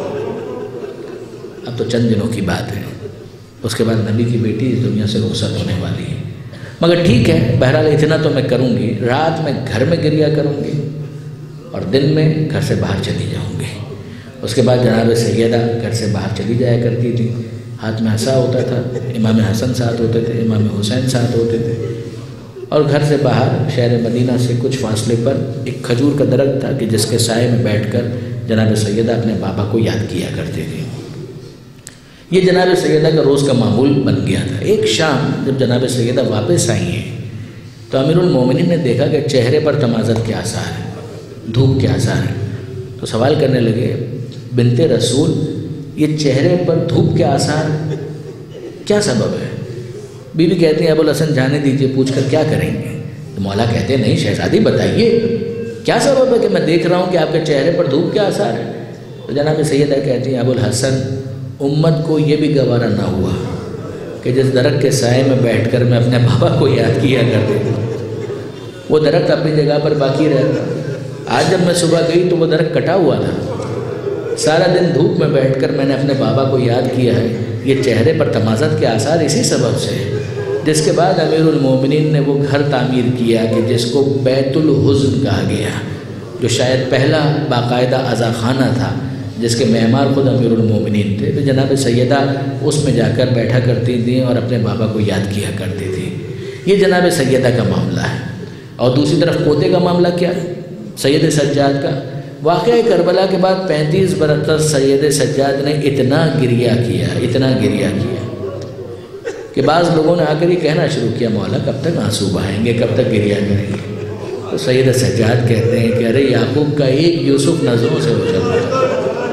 اب تو چند دنوں کی بات ہے، اس کے بعد نبی کی بیٹی اس دنیا سے رخصت ہونے والی ہے۔ مگر ٹھیک ہے، بہرحال اتنا تو میں کروں گی، رات میں گھر میں گریہ کروں گی اور دن میں گھر سے باہر چلی جاؤں گی۔ اس کے بعد جناب سیدہ گھر سے باہر چلی جایا کرتی تھی، ہاتھ میں عصا ہوتا تھا، امام حسن ساتھ ہوتے تھے، امام حسین ساتھ ہوتے تھے، اور گھر سے باہر شہر مدینہ سے کچھ فاصلے پر ایک کھجور کا درخت تھا کہ جس کے سائے میں بیٹھ کر جناب سیدہ اپنے بابا کو یاد کیا کرتے تھے۔ یہ جناب سیدہ کا روز کا معمول بن گیا تھا۔ ایک شام جب جناب سیدہ واپس آئی ہیں تو امیر المومنین نے دیکھا کہ چہرے پر تمازت کے آثار ہیں، دھوپ کے آثار ہیں، تو سوال کرنے لگے بنت رسول یہ چہرے پر دھوپ کے آثار کیا سبب ہے؟ بی بی کہتی ہیں ابو الحسن جانے دیجئے، پوچھ کر کیا کریں گے؟ تو مولا کہتے ہیں نہیں شہزادی بتائیے کیا سبب ہے کہ میں دیکھ رہا ہوں کہ آپ کے چہرے پر دھوپ کے آثار ہیں؟ تو جناب سیدہ کہتی ہیں ابو الحسن امت کو یہ بھی گوارا نہ ہوا کہ جس درخت کے سائے میں بیٹھ کر میں اپنے بابا کو یاد کیا کرتے تھے وہ درخت اپنی جگہ پر باقی رہتا۔ آج جب میں صبح گئی تو وہ درخت کٹا ہوا تھا، سارا دن دھوپ میں بیٹھ کر میں نے اپنے بابا کو یاد کیا ہے، یہ چہرے پر تمازت کے آثار اسی سبب سے۔ جس کے بعد امیر المومنین نے وہ گھر تعمیر کیا کہ جس کو بیت الحزن کہا گیا، جو شاید پہلا باقاعدہ عزا خانہ تھا جس کے معمار خود امیر المومنین تھے۔ تو جناب سیدہ اس میں جا کر بیٹھا کرتی تھیں اور اپنے بابا کو یاد کیا کرتی تھی۔ یہ جناب سیدہ کا معاملہ ہے۔ اور دوسری طرف پوتے کا معاملہ کیا ہے سید سجاد کا؟ واقعہ کربلا کے بعد پینتیس برس تک سید سجاد نے اتنا گریہ کیا اتنا گریہ کیا کہ بعض لوگوں نے آ کر یہ کہنا شروع کیا مولا کب تک آنسو بہائیں گے، کب تک گریہ کریں گے؟ تو سید سجاد کہتے ہیں کہ ارے یعقوب کا ایک یوسف نظروں سے اچھل رہا،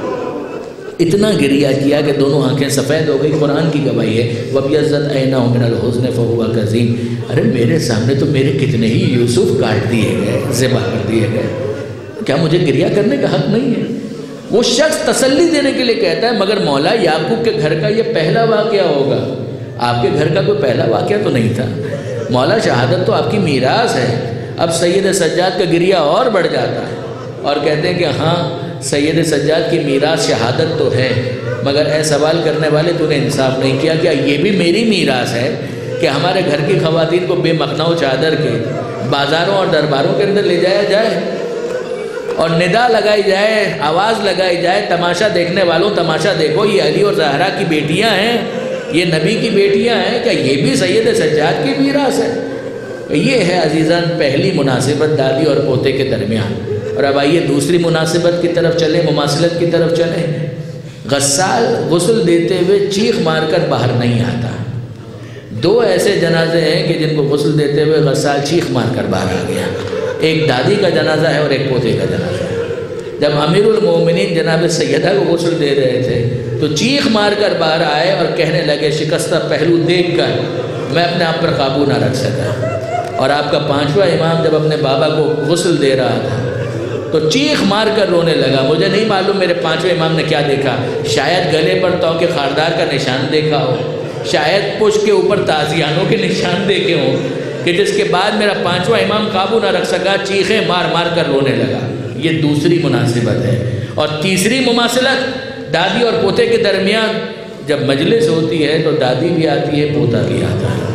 اتنا گریہ کیا کہ دونوں آنکھیں سفید ہو گئی۔ قرآن کی گواہی ہے وَبْيَضَّتْ عَيْنَاهُ مِنَ الْحُزْنِ فَهُوَ كَظِيمٌ۔ ارے میرے سامنے تو میرے کتنے ہی یوسف کاٹ دیے گئے، ذبح کر دیے گئے، کیا مجھے گریہ کرنے کا حق نہیں ہے؟ وہ شخص تسلی دینے کے لیے کہتا ہے مگر مولا یعقوب کے گھر کا یہ پہلا واقعہ ہوگا، آپ کے گھر کا کوئی پہلا واقعہ تو نہیں تھا، مولا شہادت تو آپ کی میراث ہے۔ اب سید سجاد کا گریہ اور بڑھ جاتا ہے اور کہتے ہیں کہ ہاں سید سجاد کی میراث شہادت تو ہے، مگر اے سوال کرنے والے تو نے انصاف نہیں کیا، کیا یہ بھی میری میراث ہے کہ ہمارے گھر کی خواتین کو بے مخنہ و چادر کے بازاروں اور درباروں کے اندر لے جایا جائے اور ندا لگائی جائے، آواز لگائی جائے تماشا دیکھنے والوں تماشا دیکھو، یہ علی اور زہرا کی بیٹیاں ہیں، یہ نبی کی بیٹیاں ہیں، کیا یہ بھی سید سجاد کی میراث ہے؟ یہ ہے عزیزان پہلی مناسبت دادی اور پوتے کے درمیان۔ اور اب آئیے دوسری مناسبت کی طرف چلیں، مماثلت کی طرف چلیں۔ غسال غسل دیتے ہوئے چیخ مار کر باہر نہیں آتا۔ دو ایسے جنازے ہیں کہ جن کو غسل دیتے ہوئے غسال چیخ مار کر باہر آ گیا، ایک دادی کا جنازہ ہے اور ایک پوتے کا جنازہ ہے۔ جب امیر المومنین جناب سیدہ کو غسل دے رہے تھے تو چیخ مار کر باہر آئے اور کہنے لگے شکستہ پہلو دیکھ کر میں اپنے آپ پر قابو نہ رکھ سکا۔ اور آپ کا پانچواں امام جب اپنے بابا کو غسل دے رہا تھا تو چیخ مار کر رونے لگا۔ مجھے نہیں معلوم میرے پانچویں امام نے کیا دیکھا، شاید گلے پر تو کے خاردار کا نشان دیکھا ہو، شاید پشت کے اوپر تازیانوں کے نشان دیکھے ہوں، کہ جس کے بعد میرا پانچواں امام قابو نہ رکھ سکا، چیخیں مار مار کر رونے لگا۔ یہ دوسری مناسبت ہے۔ اور تیسری مماثلت دادی اور پوتے کے درمیان جب مجلس ہوتی ہے تو دادی بھی آتی ہے، پوتا بھی آتا ہے۔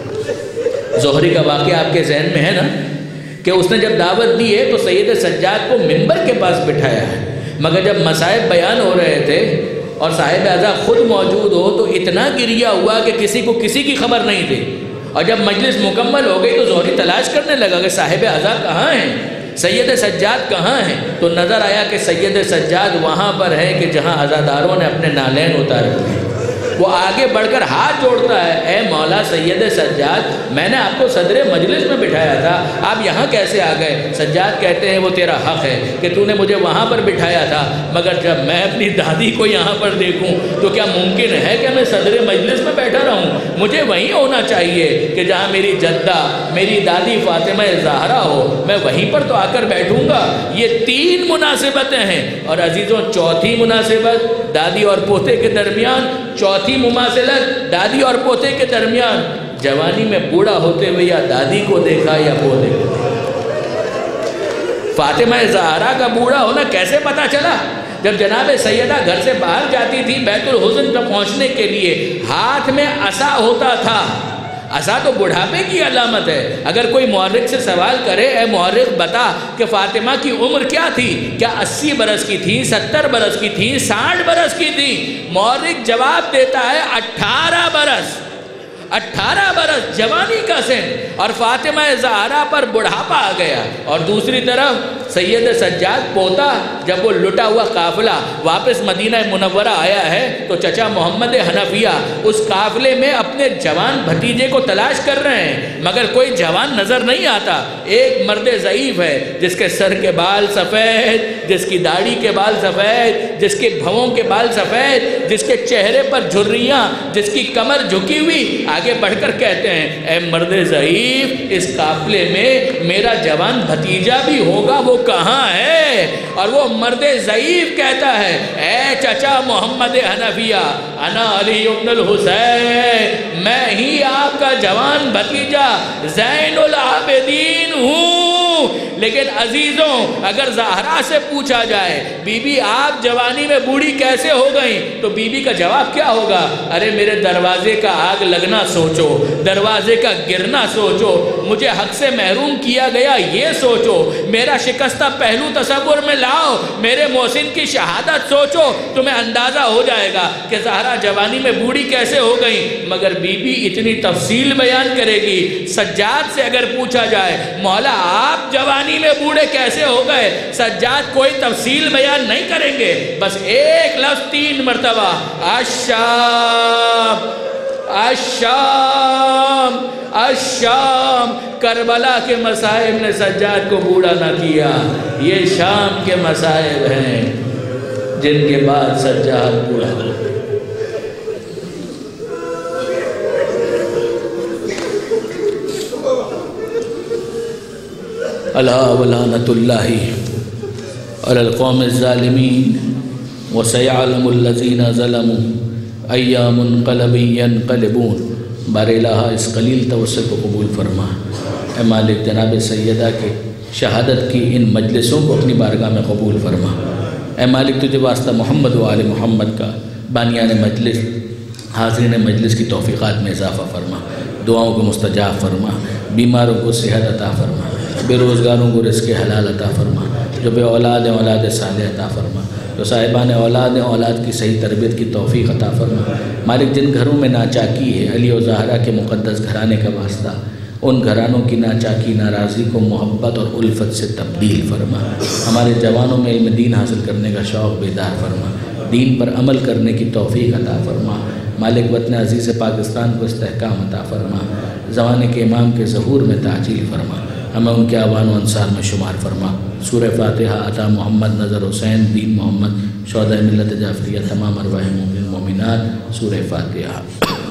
زہری کا واقعہ آپ کے ذہن میں ہے نا کہ اس نے جب دعوت دی ہے تو سید سجاد کو منبر کے پاس بٹھایا ہے، مگر جب مصائب بیان ہو رہے تھے اور صاحب اعضا خود موجود ہو تو اتنا گریہ ہوا کہ کسی کو کسی کی خبر نہیں تھی۔ اور جب مجلس مکمل ہو گئی تو زہری تلاش کرنے لگا کہ صاحب اعضا کہاں ہیں، سید سجاد کہاں ہیں؟ تو نظر آیا کہ سید سجاد وہاں پر ہے کہ جہاں عزاداروں نے اپنے نالین اتارے ہوئے ہیں۔ وہ آگے بڑھ کر ہاتھ جوڑتا ہے، اے مولا سید سجاد میں نے آپ کو صدر مجلس میں بٹھایا تھا، آپ یہاں کیسے آ گئے؟ سجاد کہتے ہیں وہ تیرا حق ہے کہ تو نے مجھے وہاں پر بٹھایا تھا، مگر جب میں اپنی دادی کو یہاں پر دیکھوں تو کیا ممکن ہے کہ میں صدر مجلس میں بیٹھا رہوں؟ مجھے وہیں ہونا چاہیے کہ جہاں میری جدہ میری دادی فاطمہ زہرا ہو، میں وہیں پر تو آ کر بیٹھوں گا۔ یہ تین مناسبتیں ہیں۔ اور عزیزوں چوتھی مناسبت دادی اور پوتے کے درمیان، چوتھی مماثلت دادی اور پوتے کے درمیان، جوانی میں بوڑھا ہوتے ہوئے یا دادی کو دیکھا یا پوتے کو دیکھا۔ فاطمہ زہرا کا بوڑھا ہونا کیسے پتا چلا؟ جب جناب سیدہ گھر سے باہر جاتی تھی بیت الحزن پر پہنچنے کے لیے، ہاتھ میں عصا ہوتا تھا۔ عصا تو بڑھاپے کی علامت ہے۔ اگر کوئی مورخ سے سوال کرے اے مورخ بتا کہ فاطمہ کی عمر کیا تھی، کیا اسی برس کی تھی، ستر برس کی تھی، ساٹھ برس کی تھی؟ مورخ جواب دیتا ہے اٹھارہ برس، اٹھارہ برس جوانی کا سن، اور فاطمہ زہرا پر بڑھاپا آ گیا۔ اور دوسری طرف سید سجاد پوتا جب وہ لٹا ہوا قافلہ واپس مدینہ منورہ آیا ہے تو چچا محمد حنفیہ اس قافلے میں اپنے جوان بھتیجے کو تلاش کر رہے ہیں، مگر کوئی جوان نظر نہیں آتا۔ ایک مرد ضعیف ہے جس کے سر کے بال سفید، جس کی داڑھی کے بال سفید، جس کے بھووں کے بال سفید، جس کے چہرے پر جھریاں، جس کی کمر جھکی ہوئی، آگے بڑھ کر کہتے ہیں اے مرد ضعیف، اس قافلے میں میرا جوان بھتیجا بھی ہوگا، وہ کہاں ہے؟ اور وہ مرد ضعیف کہتا ہے اے چچا محمد حنفیہ، انا علی ابن الحسین، میں ہی آپ کا جوان بھتیجا زین العابدین ہوں، لیکن عزیزوں اگر زہرا سے پوچھا جائے بی بی آپ جوانی میں بوڑھی کیسے ہو گئیں تو بی بی کا جواب کیا ہوگا؟ ارے میرے دروازے کا آگ لگنا سوچو، دروازے کا گرنا سوچو، مجھے حق سے محروم کیا گیا یہ سوچو، میرا شکستہ پہلو تصور میں لاؤ، میرے محسن کی شہادت سوچو، تمہیں اندازہ ہو جائے گا کہ زہرا جوانی میں بوڑھی کیسے ہو گئیں۔ مگر بی بی اتنی تفصیل بیان کرے گی۔ سجاد سے اگر پوچھا جائے مولا آپ جوانی میں بوڑھے کیسے ہو گئے، سجاد کوئی تفصیل بیان نہیں کریں گے، بس ایک لفظ تین مرتبہ، الشام الشام الشام۔ کربلا کے مصائب نے سجاد کو بوڑھا نہ کیا، یہ شام کے مصائب ہیں جن کے بعد سجاد بوڑھا ہو۔ الا ولعنۃ اللہ علی القوم الظالمین وسیعلم الذین ظلموا ایام منقلب ینقلبون۔ بار الہ اس قلیل توسل کو قبول فرما۔ اے مالک جناب سیدہ کے شہادت کی ان مجلسوں کو اپنی بارگاہ میں قبول فرما۔ اے مالک تجھے واسطہ محمد و آل محمد کا بانیان مجلس حاضرین مجلس کی توفیقات میں اضافہ فرما، دعاؤں کو مستجاب فرما، بیماروں کو صحت عطا فرما، بے روزگاروں کو رزق حلال عطا فرما، جو بے اولاد ہیں اولاد صالح عطا فرما، جو صاحبان اولاد ہیں اولاد کی صحیح تربیت کی توفیق عطا فرما۔ مالک جن گھروں میں ناچاکی ہے علی و زہرا کے مقدس گھرانے کا واسطہ، ان گھرانوں کی ناچاکی ناراضی کو محبت اور الفت سے تبدیل فرما۔ ہمارے جوانوں میں علم دین حاصل کرنے کا شوق بیدار فرما، دین پر عمل کرنے کی توفیق عطا فرما۔ مالک وطن عزیز پاکستان کو استحکام عطا فرما، زمانے کے امام کے ظہور میں تعجیل فرما، ہمیں ان کے اعوان و انصار میں شمار فرما۔ سورہ فاتحہ عطا محمد نظر حسین دین محمد شہداء ملت جعفریہ تمام ارواح مومن مومنات۔ سورہ فاتحہ۔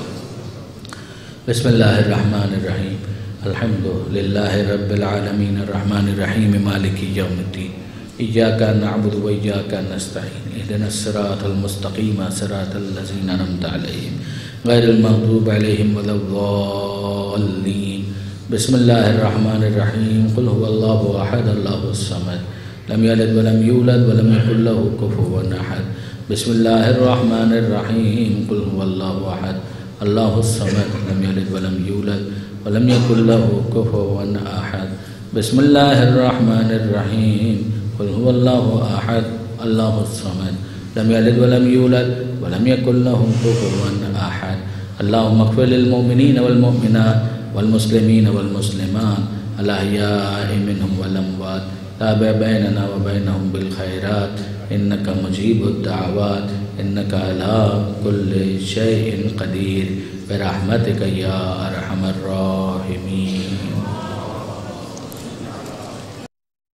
بسم اللہ الرحمن الرحیم، الحمد للہ رب العالمین الرحمن الرحیم مالک یوم الدین، ایاک نعبد و ایاک نستعین، اہدنا الصراط المستقیم صراط الذین انعمت علیہم غیر المغضوب علیہم ولا الضالین۔ بسم اللہ الرحمن الرحیم، قل هو اللہ احد اللہ الصمد لم یلد ولم یولد ولم یکن له کفوا احد۔ بسم اللہ الرحمن الرحیم، قل هو اللہ احد اللہ الصمد لم یلد ولم یولد ولم یکن له کفوا احد۔ بسم اللہ الرحمن الرحیم، قل هو اللہ احد اللہ الصمد لم یلد ولم یولد ولم یکن له کفوا احد۔ اللہم اغفر للمؤمنین والمؤمنات والمسلمین والمسلمات الاحیاء منهم والاموات، تابع بیننا و بینہم بالخیرات، انکا مجیب الدعوات، انکا علی کل شیء قدیر، برحمتک یا ارحم الراحمین۔